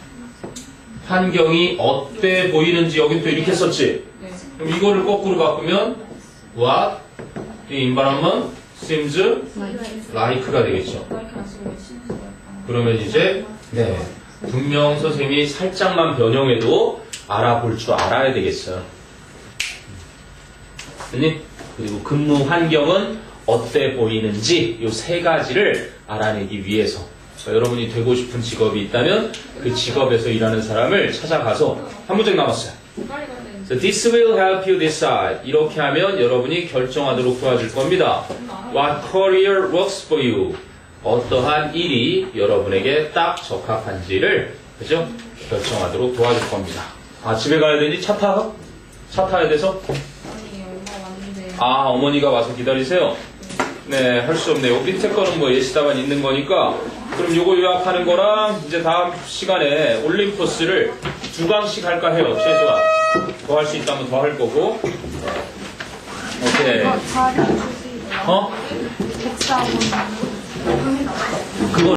환경이 어때 보이는지 여긴 또 이렇게 썼지? 그럼 이거를 거꾸로 바꾸면 what the environment seems like가 되겠죠. 그러면 이제 네 분명 선생님이 살짝만 변형해도 알아볼 줄 알아야 되겠어요. 됐니? 그리고 근무 환경은 어때 보이는지 이 세 가지를 알아내기 위해서 그러니까 여러분이 되고 싶은 직업이 있다면 그 직업에서 일하는 사람을 찾아가서 한 문장 남았어요. So this will help you decide. 이렇게 하면 여러분이 결정하도록 도와줄 겁니다. What career works for you? 어떠한 일이 여러분에게 딱 적합한지를 그죠? 결정하도록 도와줄 겁니다. 아 집에 가야 되니? 차 타? 차 타야 돼서? 아 어머니가 와서 기다리세요? 네, 할 수 없네요. 밑에 거는 뭐 예시다만 있는 거니까 그럼 요거 요약하는 거랑 이제 다음 시간에 올림포스를 두 강씩 할까 해요. 최소한 더 할 수 있다면 더 할 거고. 오케이. 자료 주세요. 어? 백사번. 그거